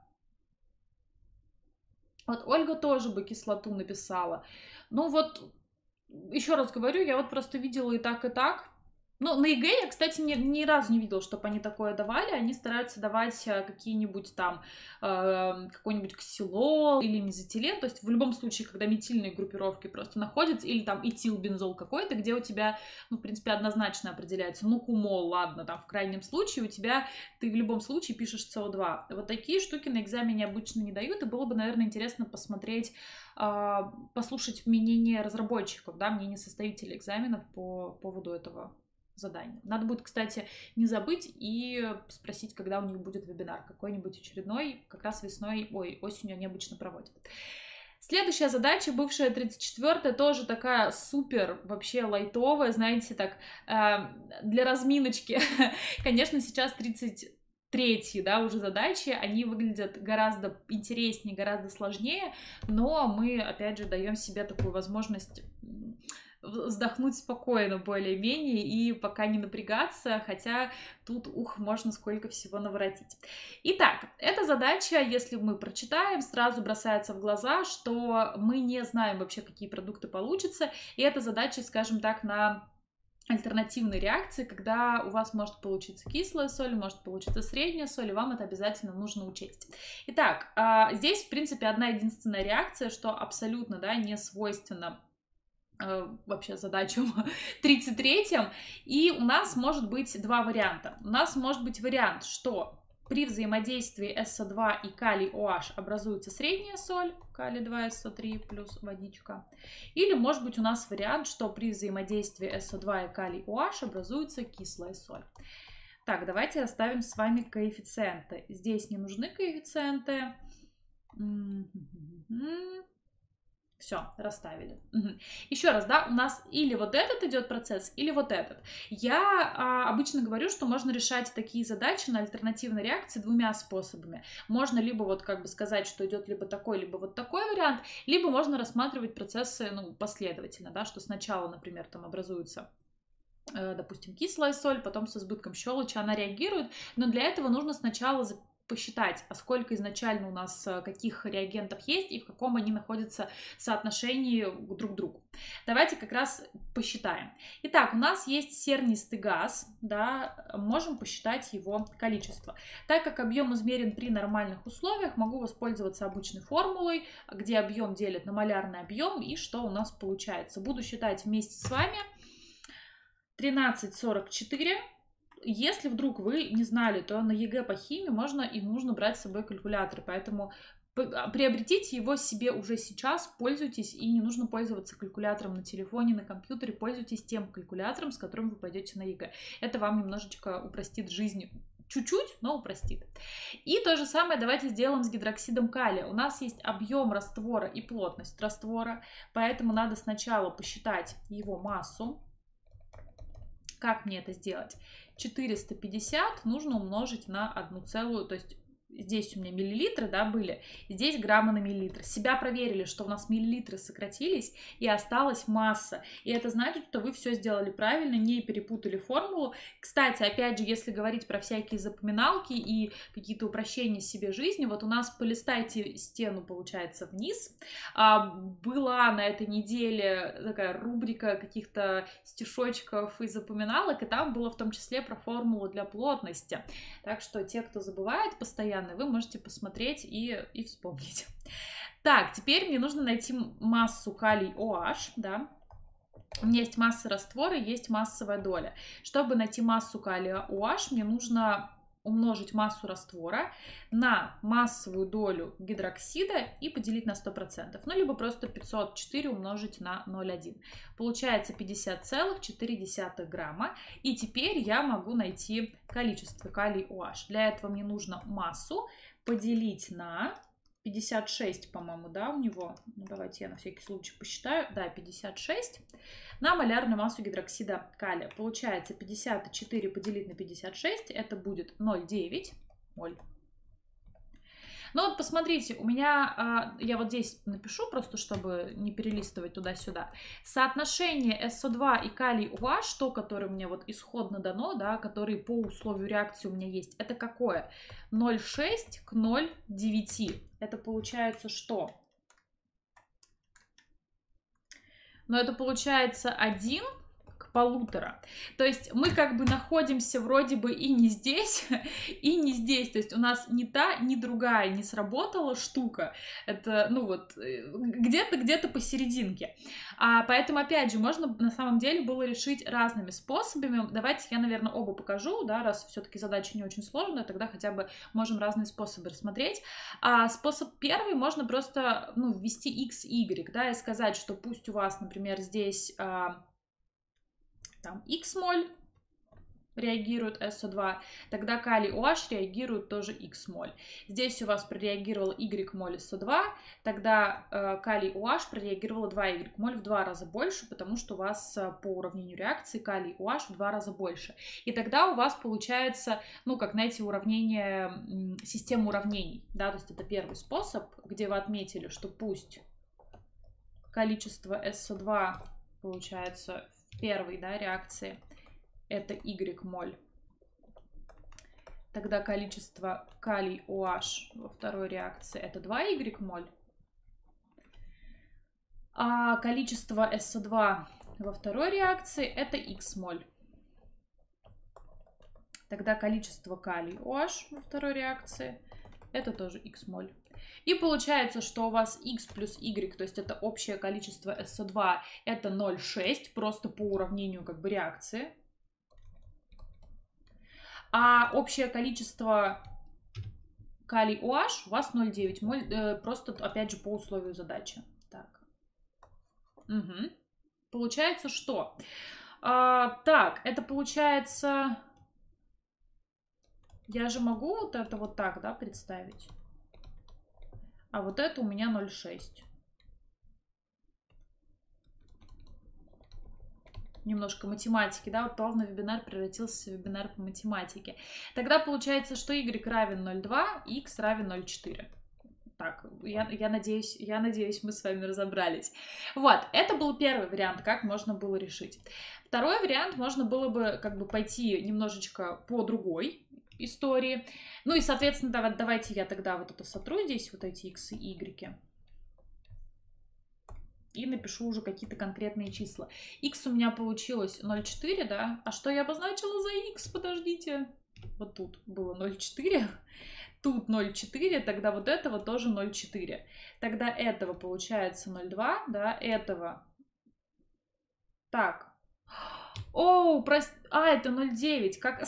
Вот Ольга тоже бы кислоту написала. Ну вот, еще раз говорю, я вот просто видела и так, и так. Ну, на ЕГЭ я, кстати, ни, ни разу не видела, чтобы они такое давали. Они стараются давать какие-нибудь там, э, какой-нибудь ксилол или мезотилен. То есть в любом случае, когда метильные группировки просто находятся, или там этилбензол какой-то, где у тебя, ну, в принципе, однозначно определяется, ну, кумол, ладно, там в крайнем случае у тебя, ты в любом случае пишешь С О два. Вот такие штуки на экзамене обычно не дают, и было бы, наверное, интересно посмотреть, э, послушать мнение разработчиков, да, мнение составителей экзаменов по поводу этого задание. Надо будет, кстати, не забыть и спросить, когда у них будет вебинар какой-нибудь очередной, как раз весной, ой, осенью они обычно проводят. Следующая задача, бывшая тридцать четвёртая, тоже такая супер, вообще лайтовая, знаете, так, э, для разминочки. Конечно, сейчас тридцать третьи, да, уже задачи, они выглядят гораздо интереснее, гораздо сложнее, но мы, опять же, даем себе такую возможность вздохнуть спокойно более-менее и пока не напрягаться, хотя тут, ух, можно сколько всего наворотить. Итак, эта задача, если мы прочитаем, сразу бросается в глаза, что мы не знаем вообще, какие продукты получатся, и эта задача, скажем так, на альтернативные реакции, когда у вас может получиться кислая соль, может получиться средняя соль, и вам это обязательно нужно учесть. Итак, здесь, в принципе, одна единственная реакция, что абсолютно, да, не свойственно вообще задачам тридцать третьем, и у нас может быть два варианта. У нас может быть вариант, что при взаимодействии эс о два и калий OH образуется средняя соль, калий два эс о три плюс водичка. Или может быть у нас вариант, что при взаимодействии эс о два и калий OH образуется кислая соль. Так, давайте расставим с вами коэффициенты. Здесь не нужны коэффициенты. Все, расставили. Угу. Еще раз, да, у нас или вот этот идет процесс, или вот этот. Я а, обычно говорю, что можно решать такие задачи на альтернативной реакции двумя способами. Можно либо вот как бы сказать, что идет либо такой, либо вот такой вариант, либо можно рассматривать процессы, ну, последовательно, да, что сначала, например, там образуется, допустим, кислая соль, потом с избытком щелочи она реагирует, но для этого нужно сначала посчитать, а сколько изначально у нас каких реагентов есть и в каком они находятся соотношении друг к другу. Давайте как раз посчитаем. Итак, у нас есть сернистый газ, да, можем посчитать его количество. Так как объем измерен при нормальных условиях, могу воспользоваться обычной формулой, где объем делит на малярный объем, и что у нас получается. Буду считать вместе с вами. тринадцать сорок четыре. Если вдруг вы не знали, то на ЕГЭ по химии можно и нужно брать с собой калькулятор, поэтому приобретите его себе уже сейчас, пользуйтесь, и не нужно пользоваться калькулятором на телефоне, на компьютере, пользуйтесь тем калькулятором, с которым вы пойдете на ЕГЭ. Это вам немножечко упростит жизнь. Чуть-чуть, но упростит. И то же самое давайте сделаем с гидроксидом калия. У нас есть объем раствора и плотность раствора, поэтому надо сначала посчитать его массу. Как мне это сделать? четыреста пятьдесят нужно умножить на одну целую, то есть здесь у меня миллилитры, да, были, здесь граммы на миллилитр. Себя проверили, что у нас миллилитры сократились и осталась масса. И это значит, что вы все сделали правильно, не перепутали формулу. Кстати, опять же, если говорить про всякие запоминалки и какие-то упрощения себе жизни, вот у нас полистайте стену, получается, вниз. А, была на этой неделе такая рубрика каких-то стишочков и запоминалок, и там было в том числе про формулу для плотности. Так что те, кто забывает постоянно, вы можете посмотреть и, и вспомнить. Так, теперь мне нужно найти массу калий OH, да. У меня есть масса раствора, есть массовая доля. Чтобы найти массу калия OH, мне нужно умножить массу раствора на массовую долю гидроксида и поделить на сто процентов. Ну, либо просто пятьсот четыре умножить на ноль целых одна десятая. Получается пятьдесят целых четыре десятых грамма. И теперь я могу найти количество калий OH. Для этого мне нужно массу поделить на пятьдесят шесть, по-моему, да, у него. Ну, давайте я на всякий случай посчитаю. Да, пятьдесят шесть на малярную массу гидроксида калия. Получается пятьдесят четыре поделить на пятьдесят шесть, это будет ноль целых девять моль. Ну вот посмотрите, у меня, я вот здесь напишу, просто чтобы не перелистывать туда-сюда. Соотношение эс о два и калий OH, то, которое мне вот исходно дано, да, которые по условию реакции у меня есть, это какое? ноль целых шесть к ноль целых девять. Это получается что? Но это получается один к полутора. То есть мы как бы находимся вроде бы и не здесь, и не здесь. То есть у нас ни та, ни другая не сработала штука. Это, ну вот, где-то, где-то посерединке. А поэтому, опять же, можно на самом деле было решить разными способами. Давайте я, наверное, оба покажу, да, раз все-таки задача не очень сложная, тогда хотя бы можем разные способы рассмотреть. А способ первый, можно просто, ну, ввести x, y, да, и сказать, что пусть у вас, например, здесь... там X моль реагирует эс о два, тогда калий OH реагирует тоже X моль. Здесь у вас прореагировало Y моль эс о два, тогда э, калий OH прореагировало два Y моль в два раза больше, потому что у вас э, по уравнению реакции калий OH в два раза больше. И тогда у вас получается, ну, как, знаете, уравнение, м, система уравнений, да, то есть это первый способ, где вы отметили, что пусть количество эс о два получается первой, да, реакции это Y моль, тогда количество калий OH во второй реакции это два Y моль, а количество эс о два во второй реакции это X моль, тогда количество калий OH во второй реакции это тоже X моль. И получается, что у вас X плюс Y, то есть это общее количество эс о два, это ноль целых шесть, просто по уравнению как бы реакции. А общее количество калий OH у вас ноль целых девять моль, э, просто опять же по условию задачи. Так. Угу. Получается что? А, так, это получается... Я же могу вот это вот так, да, представить? А вот это у меня ноль целых шесть. Немножко математики, да, вот плавно вебинар превратился в вебинар по математике. Тогда получается, что y равен ноль целых два, x равен ноль целых четыре. Так, я, я, надеюсь, я надеюсь, мы с вами разобрались. Вот, это был первый вариант, как можно было решить. Второй вариант, можно было бы как бы пойти немножечко по другой истории. Ну и, соответственно, давай, давайте я тогда вот это сотру здесь, вот эти x и y. И напишу уже какие-то конкретные числа. X у меня получилось ноль целых четыре, да? А что я обозначила за x? Подождите. Вот тут было ноль целых четыре. Тут ноль целых четыре, тогда вот этого тоже ноль целых четыре. Тогда этого получается ноль целых два, да? Этого. Так. О, прости. А, это ноль целых девять. Как...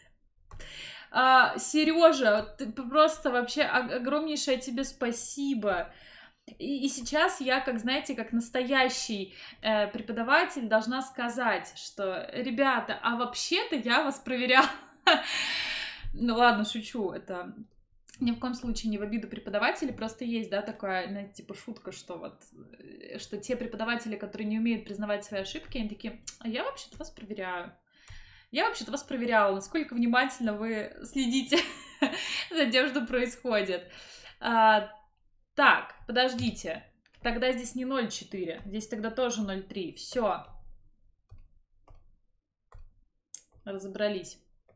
А, Сережа, ты просто вообще огромнейшее тебе спасибо. И, и сейчас я, как знаете, как настоящий э, преподаватель должна сказать, что, ребята, а вообще-то я вас проверяла. Ну ладно, шучу, это ни в коем случае не в обиду преподавателей, просто есть, да, такая, знаете, типа шутка, что вот, что те преподаватели, которые не умеют признавать свои ошибки, они такие, а я вообще-то вас проверяю. Я вообще-то вас проверяла, насколько внимательно вы следите за тем, что происходит. А, так, подождите. Тогда здесь не ноль целых четыре, здесь тогда тоже ноль целых три. Все. Разобрались.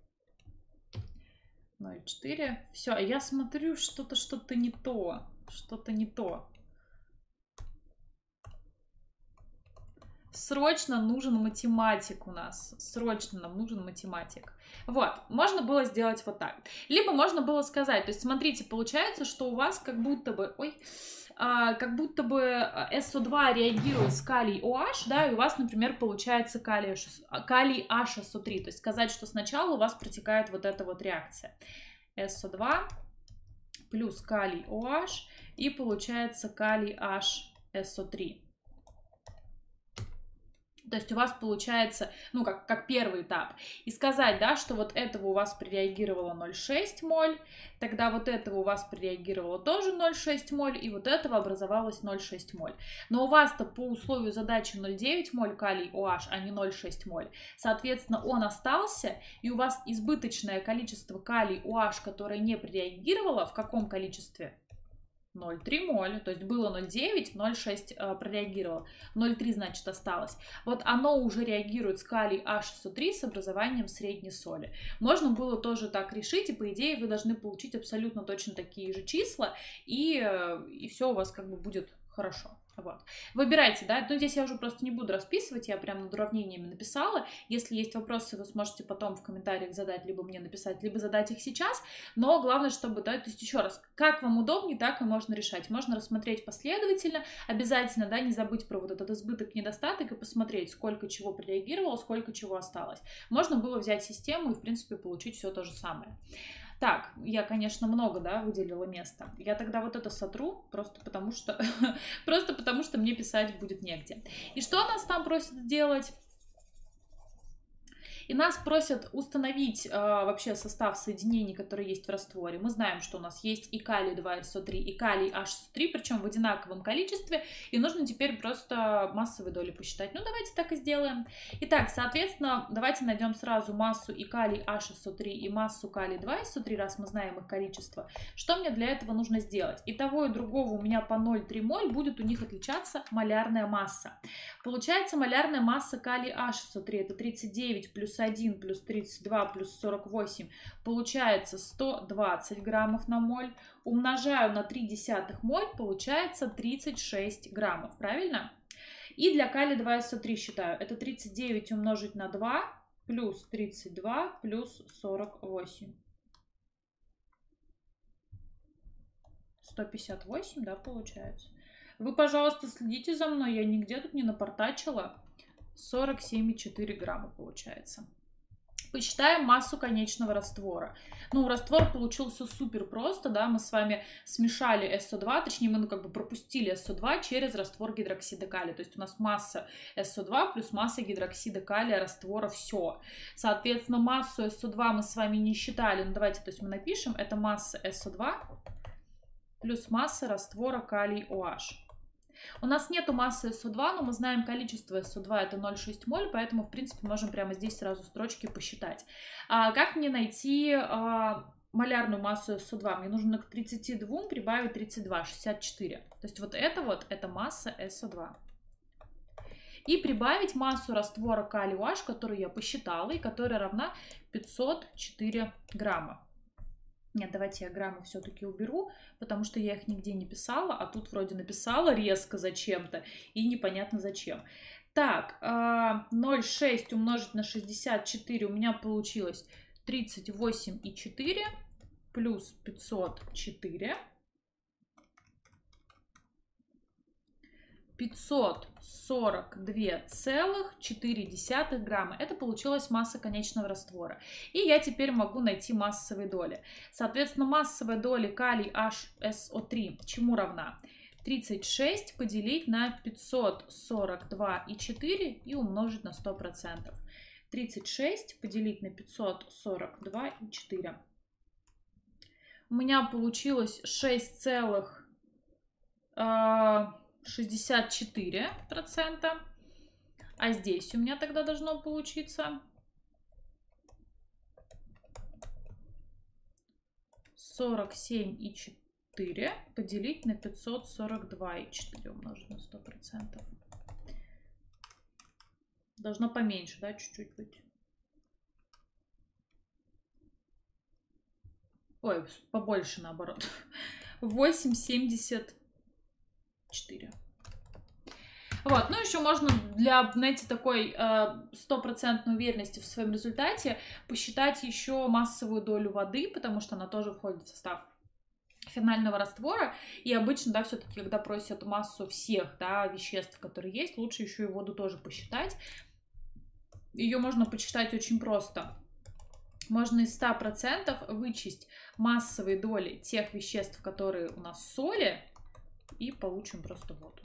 ноль целых четыре. Все, я смотрю, что-то, что-то не то. Что-то не то. Срочно нужен математик у нас. Срочно нам нужен математик. Вот, можно было сделать вот так. Либо можно было сказать, то есть смотрите, получается, что у вас как будто бы... Ой, а, как будто бы эс о два реагирует с калий OH, да, и у вас, например, получается калий, калий эйч эс о три. То есть сказать, что сначала у вас протекает вот эта вот реакция. эс о два плюс калий OH и получается калий эйч эс о три. То есть у вас получается, ну, как, как первый этап. И сказать, да, что вот этого у вас прореагировало ноль целых шесть моль, тогда вот этого у вас прореагировало тоже ноль целых шесть моль, и вот этого образовалось ноль целых шесть моль. Но у вас-то по условию задачи ноль целых девять моль калий OH, а не ноль целых шесть моль. Соответственно, он остался, и у вас избыточное количество калий OH, которое не прореагировало, в каком количестве? ноль целых три моль, то есть было ноль целых девять, ноль целых шесть э, прореагировало, ноль целых три, значит, осталось. Вот оно уже реагирует с калий эйч эс о три с образованием средней соли. Можно было тоже так решить, и по идее вы должны получить абсолютно точно такие же числа, и, э, и все у вас как бы будет хорошо. Вот. Выбирайте, да, ну здесь я уже просто не буду расписывать, я прям над уравнениями написала. Если есть вопросы, вы сможете потом в комментариях задать, либо мне написать, либо задать их сейчас, но главное, чтобы, да, то есть еще раз, как вам удобнее, так и можно решать. Можно рассмотреть последовательно, обязательно, да, не забыть про вот этот избыток, недостаток и посмотреть, сколько чего прореагировало, сколько чего осталось. Можно было взять систему и, в принципе, получить все то же самое. Так, я, конечно, много, да, выделила места. Я тогда вот это сотру, просто потому что, просто потому что мне писать будет негде. И что нас там просят сделать? И нас просят установить э, вообще состав соединений, которые есть в растворе. Мы знаем, что у нас есть и калий два эс о три, и калий эйч эс о три, причем в одинаковом количестве. И нужно теперь просто массовые доли посчитать. Ну, давайте так и сделаем. Итак, соответственно, давайте найдем сразу массу и калий эйч эс о три, и массу калий два эс о три, раз мы знаем их количество. Что мне для этого нужно сделать? И того, и другого у меня по ноль целых три моль будет у них отличаться малярная масса. Получается, малярная масса калий эйч эс о три это тридцать девять плюс один плюс тридцать два плюс сорок восемь, получается сто двадцать граммов на моль. Умножаю на три десятых моль, получается тридцать шесть граммов, правильно? И для калия два эс о три считаю, это тридцать девять умножить на два плюс тридцать два плюс сорок восемь. сто пятьдесят восемь, да, получается. Вы, пожалуйста, следите за мной, я нигде тут не напортачила. сорок семь и четыре грамма получается. Посчитаем массу конечного раствора. Ну, раствор получился супер просто, да, мы с вами смешали эс о два, точнее, мы ну, как бы пропустили эс о два через раствор гидроксида калия. То есть у нас масса эс о два плюс масса гидроксида калия раствора, все. Соответственно, массу эс о два мы с вами не считали, ну, давайте, то есть мы напишем, это масса эс о два плюс масса раствора калий OH. У нас нету массы эс о два, но мы знаем количество эс о два, это ноль целых шесть моль, поэтому, в принципе, можем прямо здесь сразу строчки посчитать. А как мне найти а, малярную массу эс о два? Мне нужно к тридцати двум прибавить тридцать два, шестьдесят четыре. То есть вот это вот, это масса эс о два. И прибавить массу раствора калий OH, которую я посчитала, и которая равна пятьсот четыре грамма. Нет, давайте я граммы все-таки уберу, потому что я их нигде не писала, а тут вроде написала резко зачем-то и непонятно зачем. Так, ноль целых шесть умножить на шестьдесят четыре у меня получилось тридцать восемь и четыре плюс пятьсот четыре. пятьсот сорок два целых четыре десятых грамма. Это получилась масса конечного раствора. И я теперь могу найти массовые доли. Соответственно, массовая доля калий эйч эс о три чему равна? тридцать шесть поделить на пятьсот сорок два и четыре и умножить на сто процентов. тридцать шесть поделить на пятьсот сорок два и четыре. У меня получилось шесть целых шестьдесят четыре процента. А здесь у меня тогда должно получиться сорок семь и четыре поделить на пятьсот сорок два и четыре умножить на сто процентов. Должно поменьше, да, чуть-чуть быть. Ой, побольше наоборот. восемь целых семьдесят четыре. Вот, ну еще можно для, знаете, такой стопроцентной э, уверенности в своем результате посчитать еще массовую долю воды, потому что она тоже входит в состав финального раствора. И обычно, да, все-таки, когда просят массу всех, да, веществ, которые есть, лучше еще и воду тоже посчитать. Ее можно посчитать очень просто. Можно из ста процентов вычесть массовые доли тех веществ, которые у нас в соли, и получим просто воду.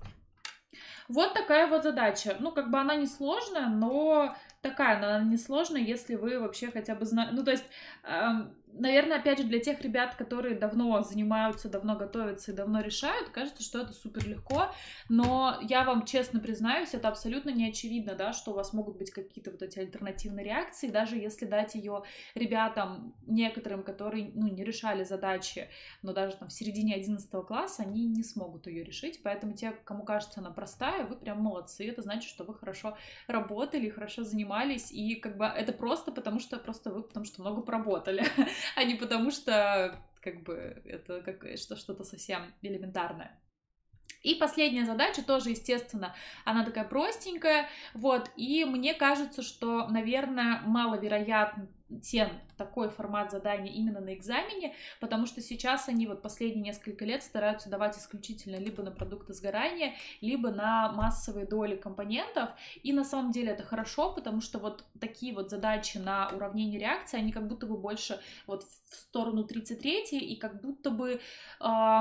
Вот такая вот задача. Ну, как бы она не сложная, но такая, она не сложная, если вы вообще хотя бы знаете. Ну, то есть, э, наверное, опять же, для тех ребят, которые давно занимаются, давно готовятся и давно решают, кажется, что это супер легко. Но я вам честно признаюсь, это абсолютно не очевидно, да, что у вас могут быть какие-то вот эти альтернативные реакции. Даже если дать ее ребятам, некоторым, которые, ну, не решали задачи, но даже там в середине одиннадцатого класса, они не смогут ее решить. Поэтому те, кому кажется она простая, вы прям молодцы. Это значит, что вы хорошо работали, хорошо занимались. И как бы это просто потому, что просто вы потому что много поработали, а не потому что как бы это как, что, что-то совсем элементарное. И последняя задача тоже, естественно, она такая простенькая, вот, и мне кажется, что, наверное, маловероятен такой формат задания именно на экзамене, потому что сейчас они вот последние несколько лет стараются давать исключительно либо на продукты сгорания, либо на массовые доли компонентов, и на самом деле это хорошо, потому что вот такие вот задачи на уравнение реакции, они как будто бы больше вот в сторону тридцать третьей, и как будто бы... Э,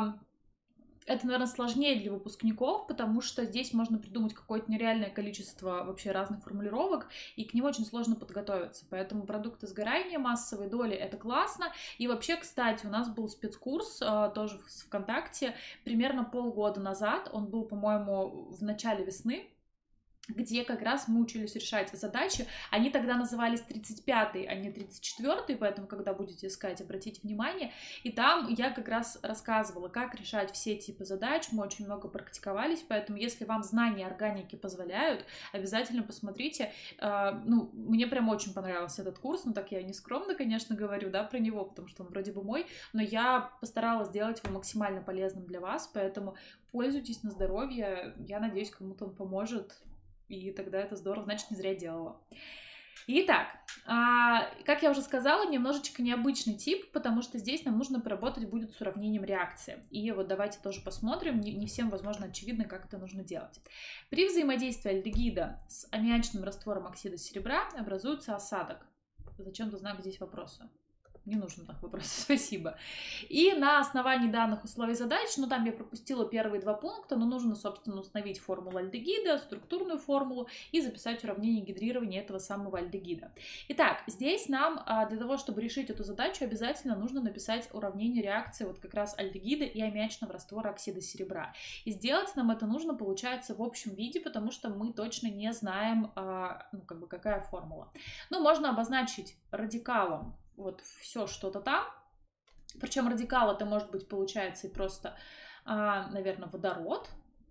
Это, наверное, сложнее для выпускников, потому что здесь можно придумать какое-то нереальное количество вообще разных формулировок, и к ним очень сложно подготовиться. Поэтому продукты сгорания, массовые доли — это классно. И вообще, кстати, у нас был спецкурс тоже в ВКонтакте примерно полгода назад. Он был, по-моему, в начале весны, где как раз мы учились решать задачи. Они тогда назывались тридцать пятый, а не тридцать четвёртый, поэтому, когда будете искать, обратите внимание. И там я как раз рассказывала, как решать все типы задач. Мы очень много практиковались, поэтому, если вам знания органики позволяют, обязательно посмотрите. Ну, мне прям очень понравился этот курс, ну, так я не скромно, конечно, говорю, да, про него, потому что он вроде бы мой, но я постаралась сделать его максимально полезным для вас, поэтому пользуйтесь на здоровье. Я надеюсь, кому-то он поможет. И тогда это здорово, значит, не зря делала. Итак, как я уже сказала, немножечко необычный тип, потому что здесь нам нужно поработать будет с уравнением реакции. И вот давайте тоже посмотрим, не всем, возможно, очевидно, как это нужно делать. При взаимодействии альдегида с аммиачным раствором оксида серебра образуется осадок. Зачем-то знак здесь вопроса. Не нужно так вопросов, спасибо. И на основании данных условий задач, ну там я пропустила первые два пункта, но нужно, собственно, установить формулу альдегида, структурную формулу и записать уравнение гидрирования этого самого альдегида. Итак, здесь нам для того, чтобы решить эту задачу, обязательно нужно написать уравнение реакции вот как раз альдегида и аммиачного раствора оксида серебра. И сделать нам это нужно, получается, в общем виде, потому что мы точно не знаем, ну, как бы, какая формула. Ну, можно обозначить радикалом вот все что-то там. Причем радикал это может быть, получается, и просто, наверное, водород.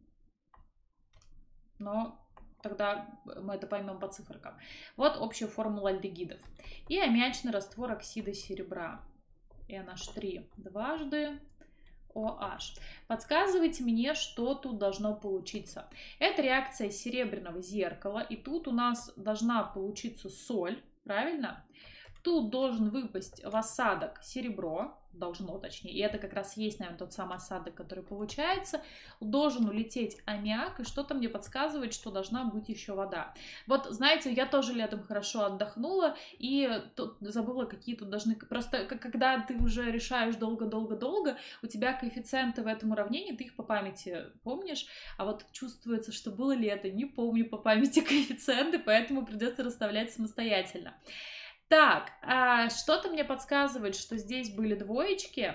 Но тогда мы это поймем по циферкам. Вот общая формула альдегидов. И аммиачный раствор оксида серебра. эн эйч три дважды OH. Подсказывайте мне, что тут должно получиться. Это реакция серебряного зеркала. И тут у нас должна получиться соль. Правильно? Тут должен выпасть в осадок серебро, должно точнее, и это как раз есть, наверное, тот самый осадок, который получается. Должен улететь аммиак, и что-то мне подсказывает, что должна быть еще вода. Вот, знаете, я тоже летом хорошо отдохнула, и тут забыла, какие тут должны... Просто когда ты уже решаешь долго-долго-долго, у тебя коэффициенты в этом уравнении, ты их по памяти помнишь, а вот чувствуется, что было лето, не помню по памяти коэффициенты, поэтому придется расставлять самостоятельно. Так, а что-то мне подсказывает, что здесь были двоечки.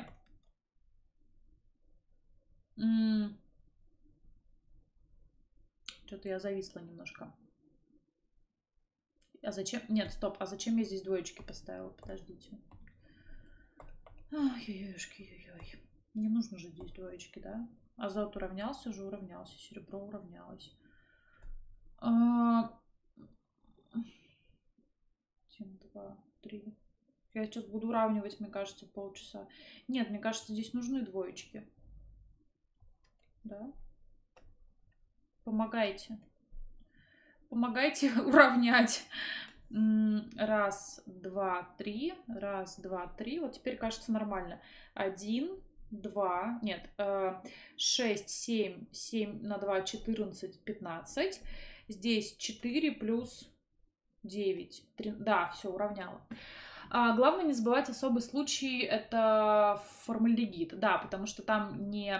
М-м- Что-то я зависла немножко. А зачем? Нет, стоп, а зачем я здесь двоечки поставила? Подождите. Ой-ой-ой-ой-ой. Не нужно же здесь двоечки, да? Азот уравнялся же, уравнялся. Серебро уравнялось. один, два, три. Я сейчас буду уравнивать, мне кажется, полчаса. Нет, мне кажется, здесь нужны двоечки. Да? Помогайте. Помогайте уравнять. Раз, два, три. Раз, два, три. Вот теперь кажется нормально. Один, два, нет, шесть, семь, семь на два, четырнадцать, пятнадцать. Здесь четыре плюс девять, три, да, все, уравняла. А, главное не забывать особый случай, это формальдегид, да, потому что там не,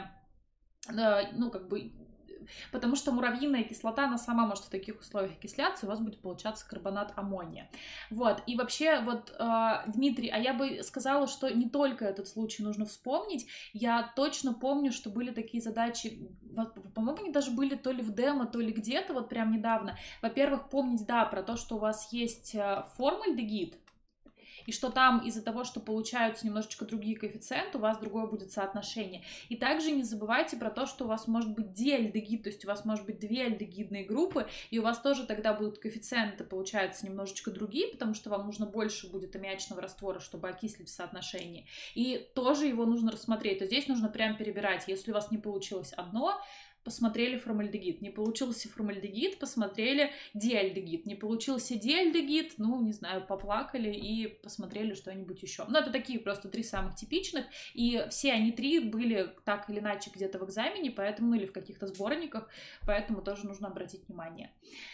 ну, как бы, потому что муравьиная кислота, она сама может в таких условиях окисляться, и у вас будет получаться карбонат аммония. Вот, и вообще, вот, э, Дмитрий, а я бы сказала, что не только этот случай нужно вспомнить, я точно помню, что были такие задачи, по-моему, они даже были то ли в демо, то ли где-то, вот прям недавно. Во-первых, помнить, да, про то, что у вас есть формальдегид, и что там из-за того, что получаются немножечко другие коэффициенты, у вас другое будет соотношение. И также не забывайте про то, что у вас может быть диальдегид, то есть у вас может быть две альдегидные группы, и у вас тоже тогда будут коэффициенты, получаются немножечко другие, потому что вам нужно больше будет аммиачного раствора, чтобы окислить в соотношении. И тоже его нужно рассмотреть. То здесь нужно прям перебирать. Если у вас не получилось одно, посмотрели формальдегид. Не получился формальдегид, посмотрели диальдегид. Не получился диальдегид, ну, не знаю, поплакали и посмотрели что-нибудь еще. Но это такие просто три самых типичных, и все они три были так или иначе где-то в экзамене, поэтому, ну, или в каких-то сборниках, поэтому тоже нужно обратить внимание.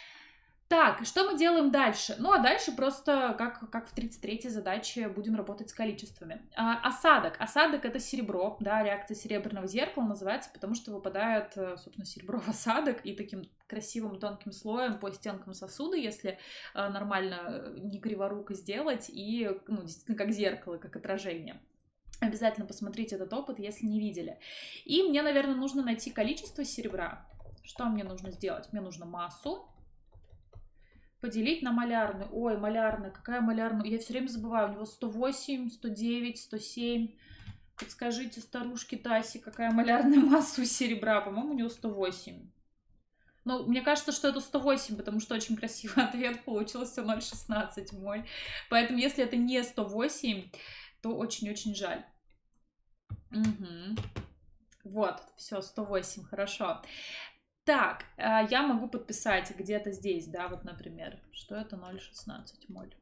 Так, что мы делаем дальше? Ну, а дальше просто, как, как в тридцать третьей задаче, будем работать с количествами. А, осадок. Осадок — это серебро, да, реакция серебряного зеркала называется, потому что выпадает, собственно, серебро в осадок, и таким красивым тонким слоем по стенкам сосуда, если а, нормально, не криворуко сделать, и, ну, действительно, как зеркало, как отражение. Обязательно посмотрите этот опыт, если не видели. И мне, наверное, нужно найти количество серебра. Что мне нужно сделать? Мне нужно массу поделить на малярную. Ой, малярная, какая малярная? Я все время забываю, у него сто восемь, сто девять, сто семь. Подскажите, старушке Тасе, какая малярная масса у серебра? По-моему, у него сто восемь. Ну, мне кажется, что это сто восемь, потому что очень красивый ответ получился, ноль целых шестнадцать сотых моль. Поэтому, если это не сто восемь, то очень-очень жаль. Угу. Вот, все, сто восемь, хорошо. Так, я могу подписать где-то здесь, да, вот, например, что это ноль целых шестнадцать сотых моль.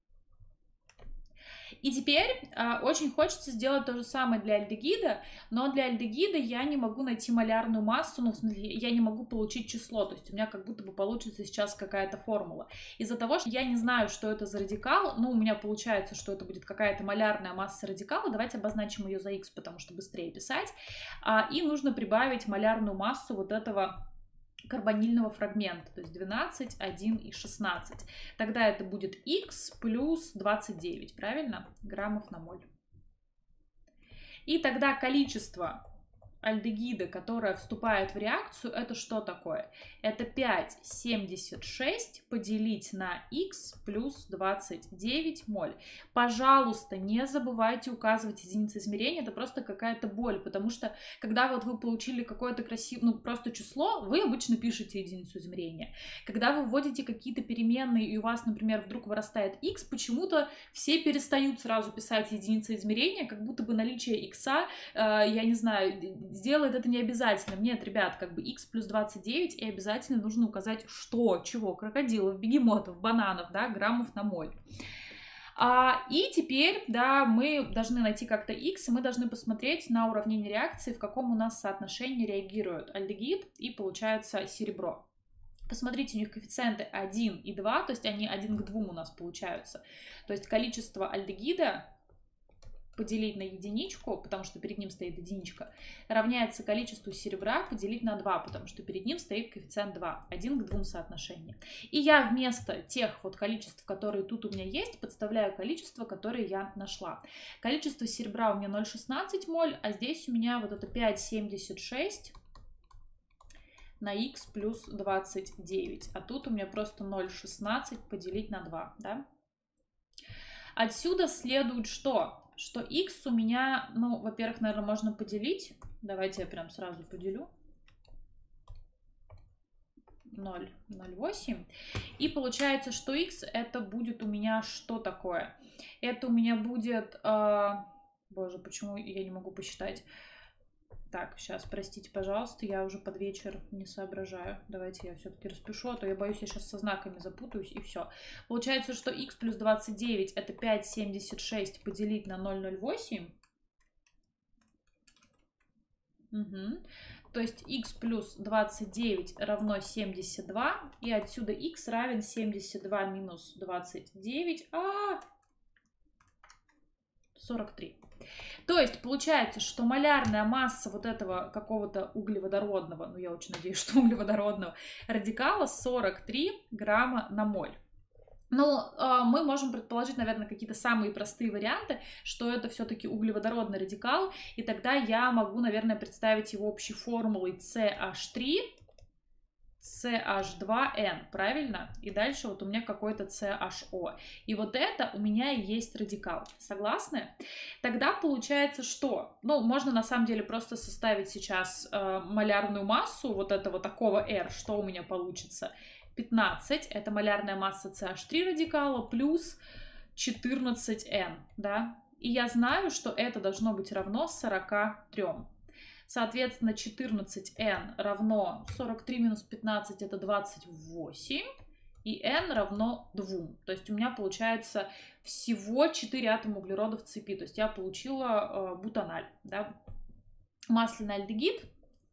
И теперь э, очень хочется сделать то же самое для альдегида, но для альдегида я не могу найти малярную массу, ну, в смысле, я не могу получить число, то есть у меня как будто бы получится сейчас какая-то формула. Из-за того, что я не знаю, что это за радикал, ну, у меня получается, что это будет какая-то малярная масса радикала, давайте обозначим ее за х, потому что быстрее писать, а, и нужно прибавить малярную массу вот этого карбонильного фрагмента, то есть двенадцать, один и шестнадцать. Тогда это будет х плюс двадцать девять, правильно? Граммов на моль. И тогда количество альдегида, которое вступает в реакцию, это что такое? Это пять целых семьдесят шесть сотых поделить на х плюс двадцать девять моль. Пожалуйста, не забывайте указывать единицы измерения, это просто какая-то боль, потому что когда вот вы получили какое-то красивое, ну, просто число, вы обычно пишете единицу измерения. Когда вы вводите какие-то переменные, и у вас, например, вдруг вырастает х, почему-то все перестают сразу писать единицы измерения, как будто бы наличие х, э, я не знаю, сделает это не обязательно. Нет, ребят, как бы х плюс двадцать девять, и обязательно нужно указать, что, чего, крокодилов, бегемотов, бананов, да, граммов на моль. А, и теперь, да, мы должны найти как-то х, и мы должны посмотреть на уравнение реакции, в каком у нас соотношении реагируют альдегид и получается серебро. Посмотрите, у них коэффициенты один и два, то есть они один к двум у нас получаются. То есть количество альдегида поделить на единичку, потому что перед ним стоит единичка, равняется количеству серебра поделить на два, потому что перед ним стоит коэффициент два, один к двум соотношение. И я вместо тех вот количеств, которые тут у меня есть, подставляю количество, которое я нашла. Количество серебра у меня ноль целых шестнадцать сотых моль, а здесь у меня вот это пять целых семьдесят шесть на х плюс двадцать девять, а тут у меня просто ноль целых шестнадцать поделить на два, да? Отсюда следует что? Что х у меня, ну, во-первых, наверное, можно поделить. Давайте я прям сразу поделю. ноль целых ноль восемь. И получается, что х это будет у меня что такое? Это у меня будет... Э... Боже, почему я не могу посчитать? Так, сейчас, простите, пожалуйста, я уже под вечер не соображаю. Давайте я все-таки распишу, а то я боюсь, я сейчас со знаками запутаюсь, и все. Получается, что х плюс двадцать девять это пять целых семьдесят шесть поделить на ноль целых ноль восемь. Угу. То есть х плюс двадцать девять равно семьдесят два. И отсюда х равен семьдесят два минус двадцать девять. А, сорок три. То есть получается, что малярная масса вот этого какого-то углеводородного, ну я очень надеюсь, что углеводородного радикала сорок три грамма на моль. Ну, мы можем предположить, наверное, какие-то самые простые варианты, что это все-таки углеводородный радикал, и тогда я могу, наверное, представить его общей формулой си эйч три, си эйч два эн, правильно? И дальше вот у меня какой-то си эйч о. И вот это у меня и есть радикал. Согласны? Тогда получается что? Ну, можно на самом деле просто составить сейчас э, малярную массу вот этого такого R. Что у меня получится? пятнадцать, это малярная масса си эйч три радикала, плюс четырнадцать эн, да? И я знаю, что это должно быть равно сорока трём. Соответственно, четырнадцать эн равно сорок три минус пятнадцать, это двадцать восемь. И n равно двум. То есть у меня получается всего четыре атома углерода в цепи. То есть я получила э, бутаналь, да? Масляный альдегид,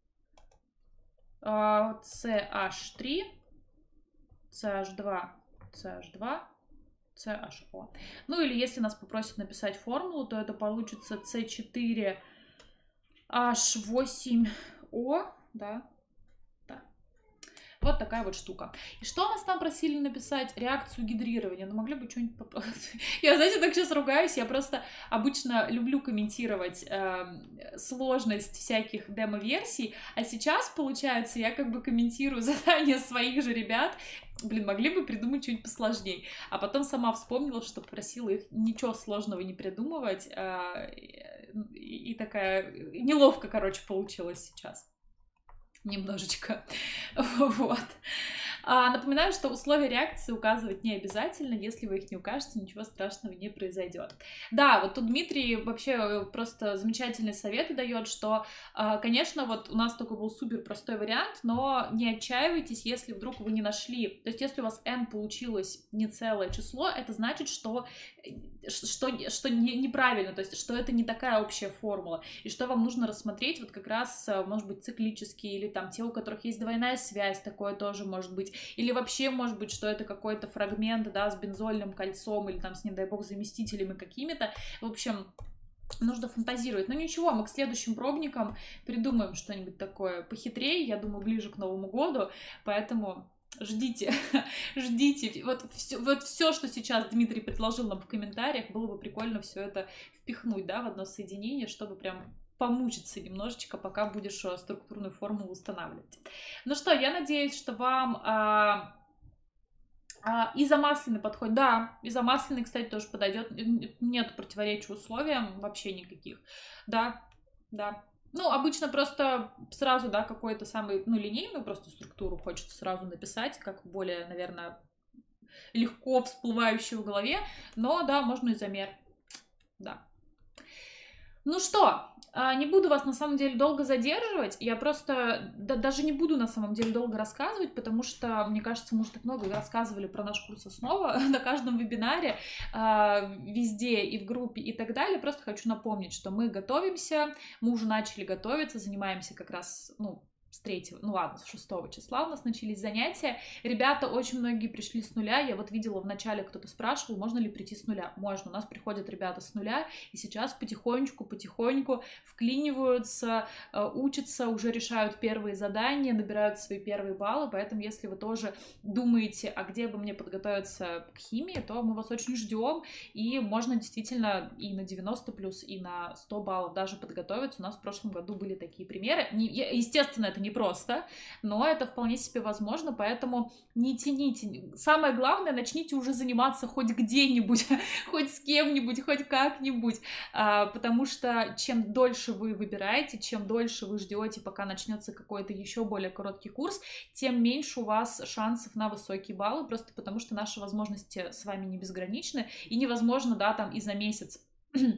э, си эйч три, си эйч два, си эйч два, си эйч о. Ну или если нас попросят написать формулу, то это получится си четыре эйч восемь о, да, да. Вот такая вот штука. И что нас там просили написать? Реакцию гидрирования. Ну, могли бы что-нибудь попросить. Я, знаете, так сейчас ругаюсь. Я просто обычно люблю комментировать э, сложность всяких демо-версий. А сейчас, получается, я как бы комментирую задания своих же ребят. Блин, могли бы придумать что-нибудь посложнее. А потом сама вспомнила, что просила их ничего сложного не придумывать. Э, и, и такая неловко, короче, получилось сейчас. Немножечко. Вот. А, напоминаю, что условия реакции указывать не обязательно. Если вы их не укажете, ничего страшного не произойдет. Да, вот тут Дмитрий вообще просто замечательные советы дает, что, конечно, вот у нас только был супер простой вариант, но не отчаивайтесь, если вдруг вы не нашли. То есть, если у вас n получилось не целое число, это значит, что, что, что не, неправильно, то есть, что это не такая общая формула, и что вам нужно рассмотреть вот как раз, может быть, циклические, или там те, у которых есть двойная связь, такое тоже может быть. Или вообще может быть, что это какой-то фрагмент, да, с бензольным кольцом или там с, не дай бог, заместителями какими-то. В общем, нужно фантазировать. Но ничего, мы к следующим пробникам придумаем что-нибудь такое похитрее, я думаю, ближе к Новому году, поэтому ждите, ждите. Вот все, вот все, что сейчас Дмитрий предложил нам в комментариях, было бы прикольно все это впихнуть, да, в одно соединение, чтобы прям помучиться немножечко, пока будешь структурную формулу устанавливать. Ну что, я надеюсь, что вам а, а, изомасляный подходит. Да, изомасляный, кстати, тоже подойдет. Нет противоречий условиям вообще никаких. Да, да. Ну, обычно просто сразу, да, какой-то самый, ну, линейную просто структуру хочется сразу написать, как более, наверное, легко всплывающую в голове. Но, да, можно изомер. Да. Ну что, не буду вас на самом деле долго задерживать, я просто да, даже не буду на самом деле долго рассказывать, потому что, мне кажется, мы уже так много рассказывали про наш курс «Основа» на каждом вебинаре, везде и в группе и так далее. Просто хочу напомнить, что мы готовимся, мы уже начали готовиться, занимаемся как раз, ну, с третьего, ну ладно, с шестого числа у нас начались занятия. Ребята, очень многие пришли с нуля. Я вот видела в начале, кто-то спрашивал, можно ли прийти с нуля. Можно, у нас приходят ребята с нуля, и сейчас потихонечку-потихоньку вклиниваются, учатся, уже решают первые задания, набирают свои первые баллы. Поэтому, если вы тоже думаете, а где бы мне подготовиться к химии, то мы вас очень ждем. И можно действительно и на девяносто плюс, и на сто баллов даже подготовиться. У нас в прошлом году были такие примеры. Естественно, это непросто, но это вполне себе возможно, поэтому не тяните. Самое главное, начните уже заниматься хоть где-нибудь, хоть с кем-нибудь, хоть как-нибудь, потому что чем дольше вы выбираете, чем дольше вы ждете, пока начнется какой-то еще более короткий курс, тем меньше у вас шансов на высокие баллы, просто потому что наши возможности с вами не безграничны, и невозможно, да, там и за месяц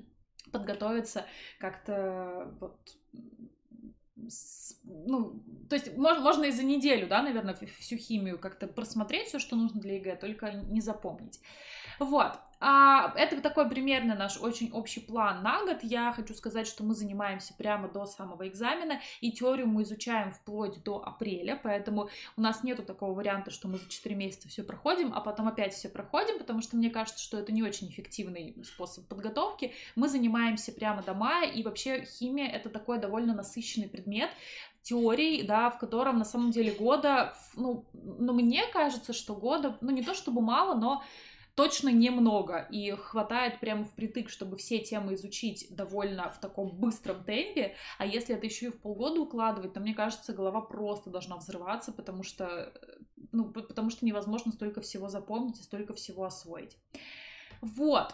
подготовиться как-то вот... ну, то есть можно, можно и за неделю, да, наверное, всю химию как-то просмотреть, все, что нужно для ЕГЭ, только не запомнить. Вот. А это такой примерно наш очень общий план на год. Я хочу сказать, что мы занимаемся прямо до самого экзамена, и теорию мы изучаем вплоть до апреля, поэтому у нас нету такого варианта, что мы за четыре месяца все проходим, а потом опять все проходим, потому что мне кажется, что это не очень эффективный способ подготовки. Мы занимаемся прямо до мая, и вообще химия — это такой довольно насыщенный предмет теорий, да, в котором на самом деле года, ну, ну, мне кажется, что года, ну, не то чтобы мало, но точно немного, и хватает прямо впритык, чтобы все темы изучить довольно в таком быстром темпе, а если это еще и в полгода укладывать, то, мне кажется, голова просто должна взрываться, потому что, ну, потому что невозможно столько всего запомнить и столько всего освоить. Вот.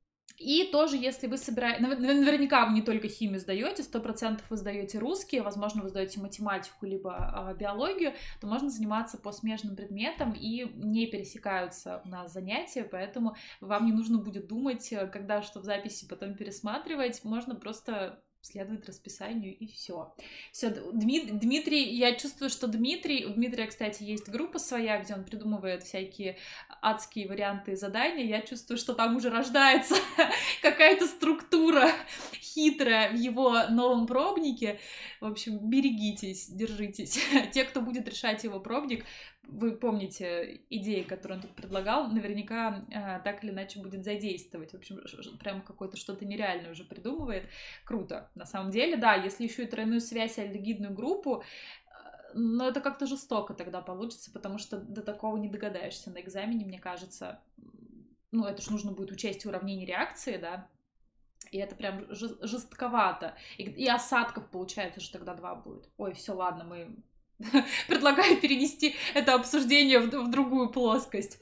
И тоже, если вы собираете, наверняка вы не только химию сдаете, сто процентов вы сдаете русский, возможно, вы сдаете математику либо э, биологию, то можно заниматься по смежным предметам, и не пересекаются у нас занятия, поэтому вам не нужно будет думать, когда что в записи потом пересматривать, можно просто следует расписанию, и все. Все, Дмитрий, я чувствую, что Дмитрий, у Дмитрия, кстати, есть группа своя, где он придумывает всякие адские варианты задания, я чувствую, что там уже рождается какая-то структура хитрая в его новом пробнике. В общем, берегитесь, держитесь. Те, кто будет решать его пробник, вы помните идеи, которые он тут предлагал, наверняка э, так или иначе будет задействовать. В общем, прям какое-то что-то нереальное уже придумывает. Круто. На самом деле, да, если еще и тройную связь и альдегидную группу, э, но это как-то жестоко тогда получится, потому что до такого не догадаешься на экзамене, мне кажется. Ну, это же нужно будет учесть уравнение реакции, да, и это прям жестковато. И, и осадков, получается, что тогда два будет. Ой, все, ладно, мы... Предлагаю перенести это обсуждение в, в другую плоскость.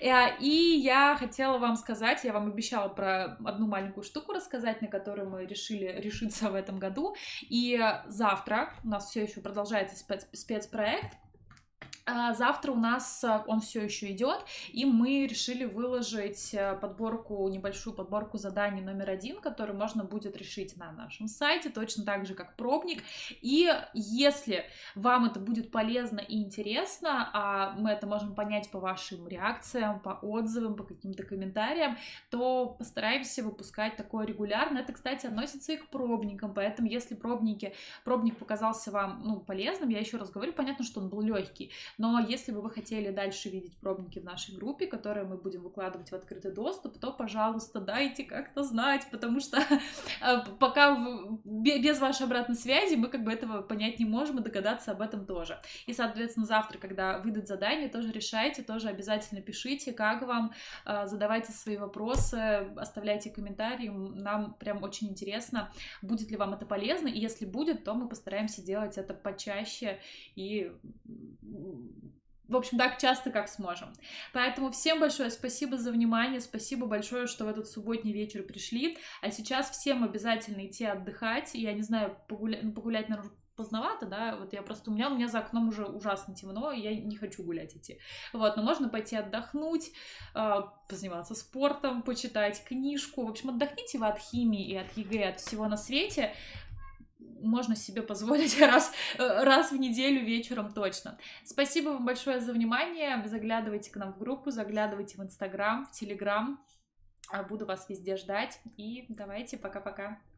И я хотела вам сказать, я вам обещала про одну маленькую штуку рассказать, на которую мы решили решиться в этом году. И завтра у нас все еще продолжается спец, спецпроект. Завтра у нас он все еще идет, и мы решили выложить подборку, небольшую подборку заданий номер один, которую можно будет решить на нашем сайте, точно так же, как пробник. И если вам это будет полезно и интересно, а мы это можем понять по вашим реакциям, по отзывам, по каким-то комментариям, то постараемся выпускать такое регулярно. Это, кстати, относится и к пробникам, поэтому если пробники, пробник показался вам, ну, полезным, я еще раз говорю, понятно, что он был легкий, но если бы вы хотели дальше видеть пробники в нашей группе, которые мы будем выкладывать в открытый доступ, то, пожалуйста, дайте как-то знать, потому что пока без вашей обратной связи мы как бы этого понять не можем и догадаться об этом тоже. И, соответственно, завтра, когда выйдут задания, тоже решайте, тоже обязательно пишите, как вам, задавайте свои вопросы, оставляйте комментарии, нам прям очень интересно, будет ли вам это полезно, и если будет, то мы постараемся делать это почаще и... в общем, так часто, как сможем. Поэтому всем большое спасибо за внимание, спасибо большое, что в этот субботний вечер пришли. А сейчас всем обязательно идти отдыхать. Я не знаю, погулять, ну, погулять, наверное, поздновато, да, вот я просто, у меня, у меня за окном уже ужасно темно, и я не хочу гулять идти. Вот, но можно пойти отдохнуть, позаниматься спортом, почитать книжку. В общем, отдохните вы от химии и от ЕГЭ, от всего на свете. Можно себе позволить раз, раз в неделю вечером точно. Спасибо вам большое за внимание. Заглядывайте к нам в группу, заглядывайте в Инстаграм, в Телеграм. Буду вас везде ждать. И давайте, пока-пока.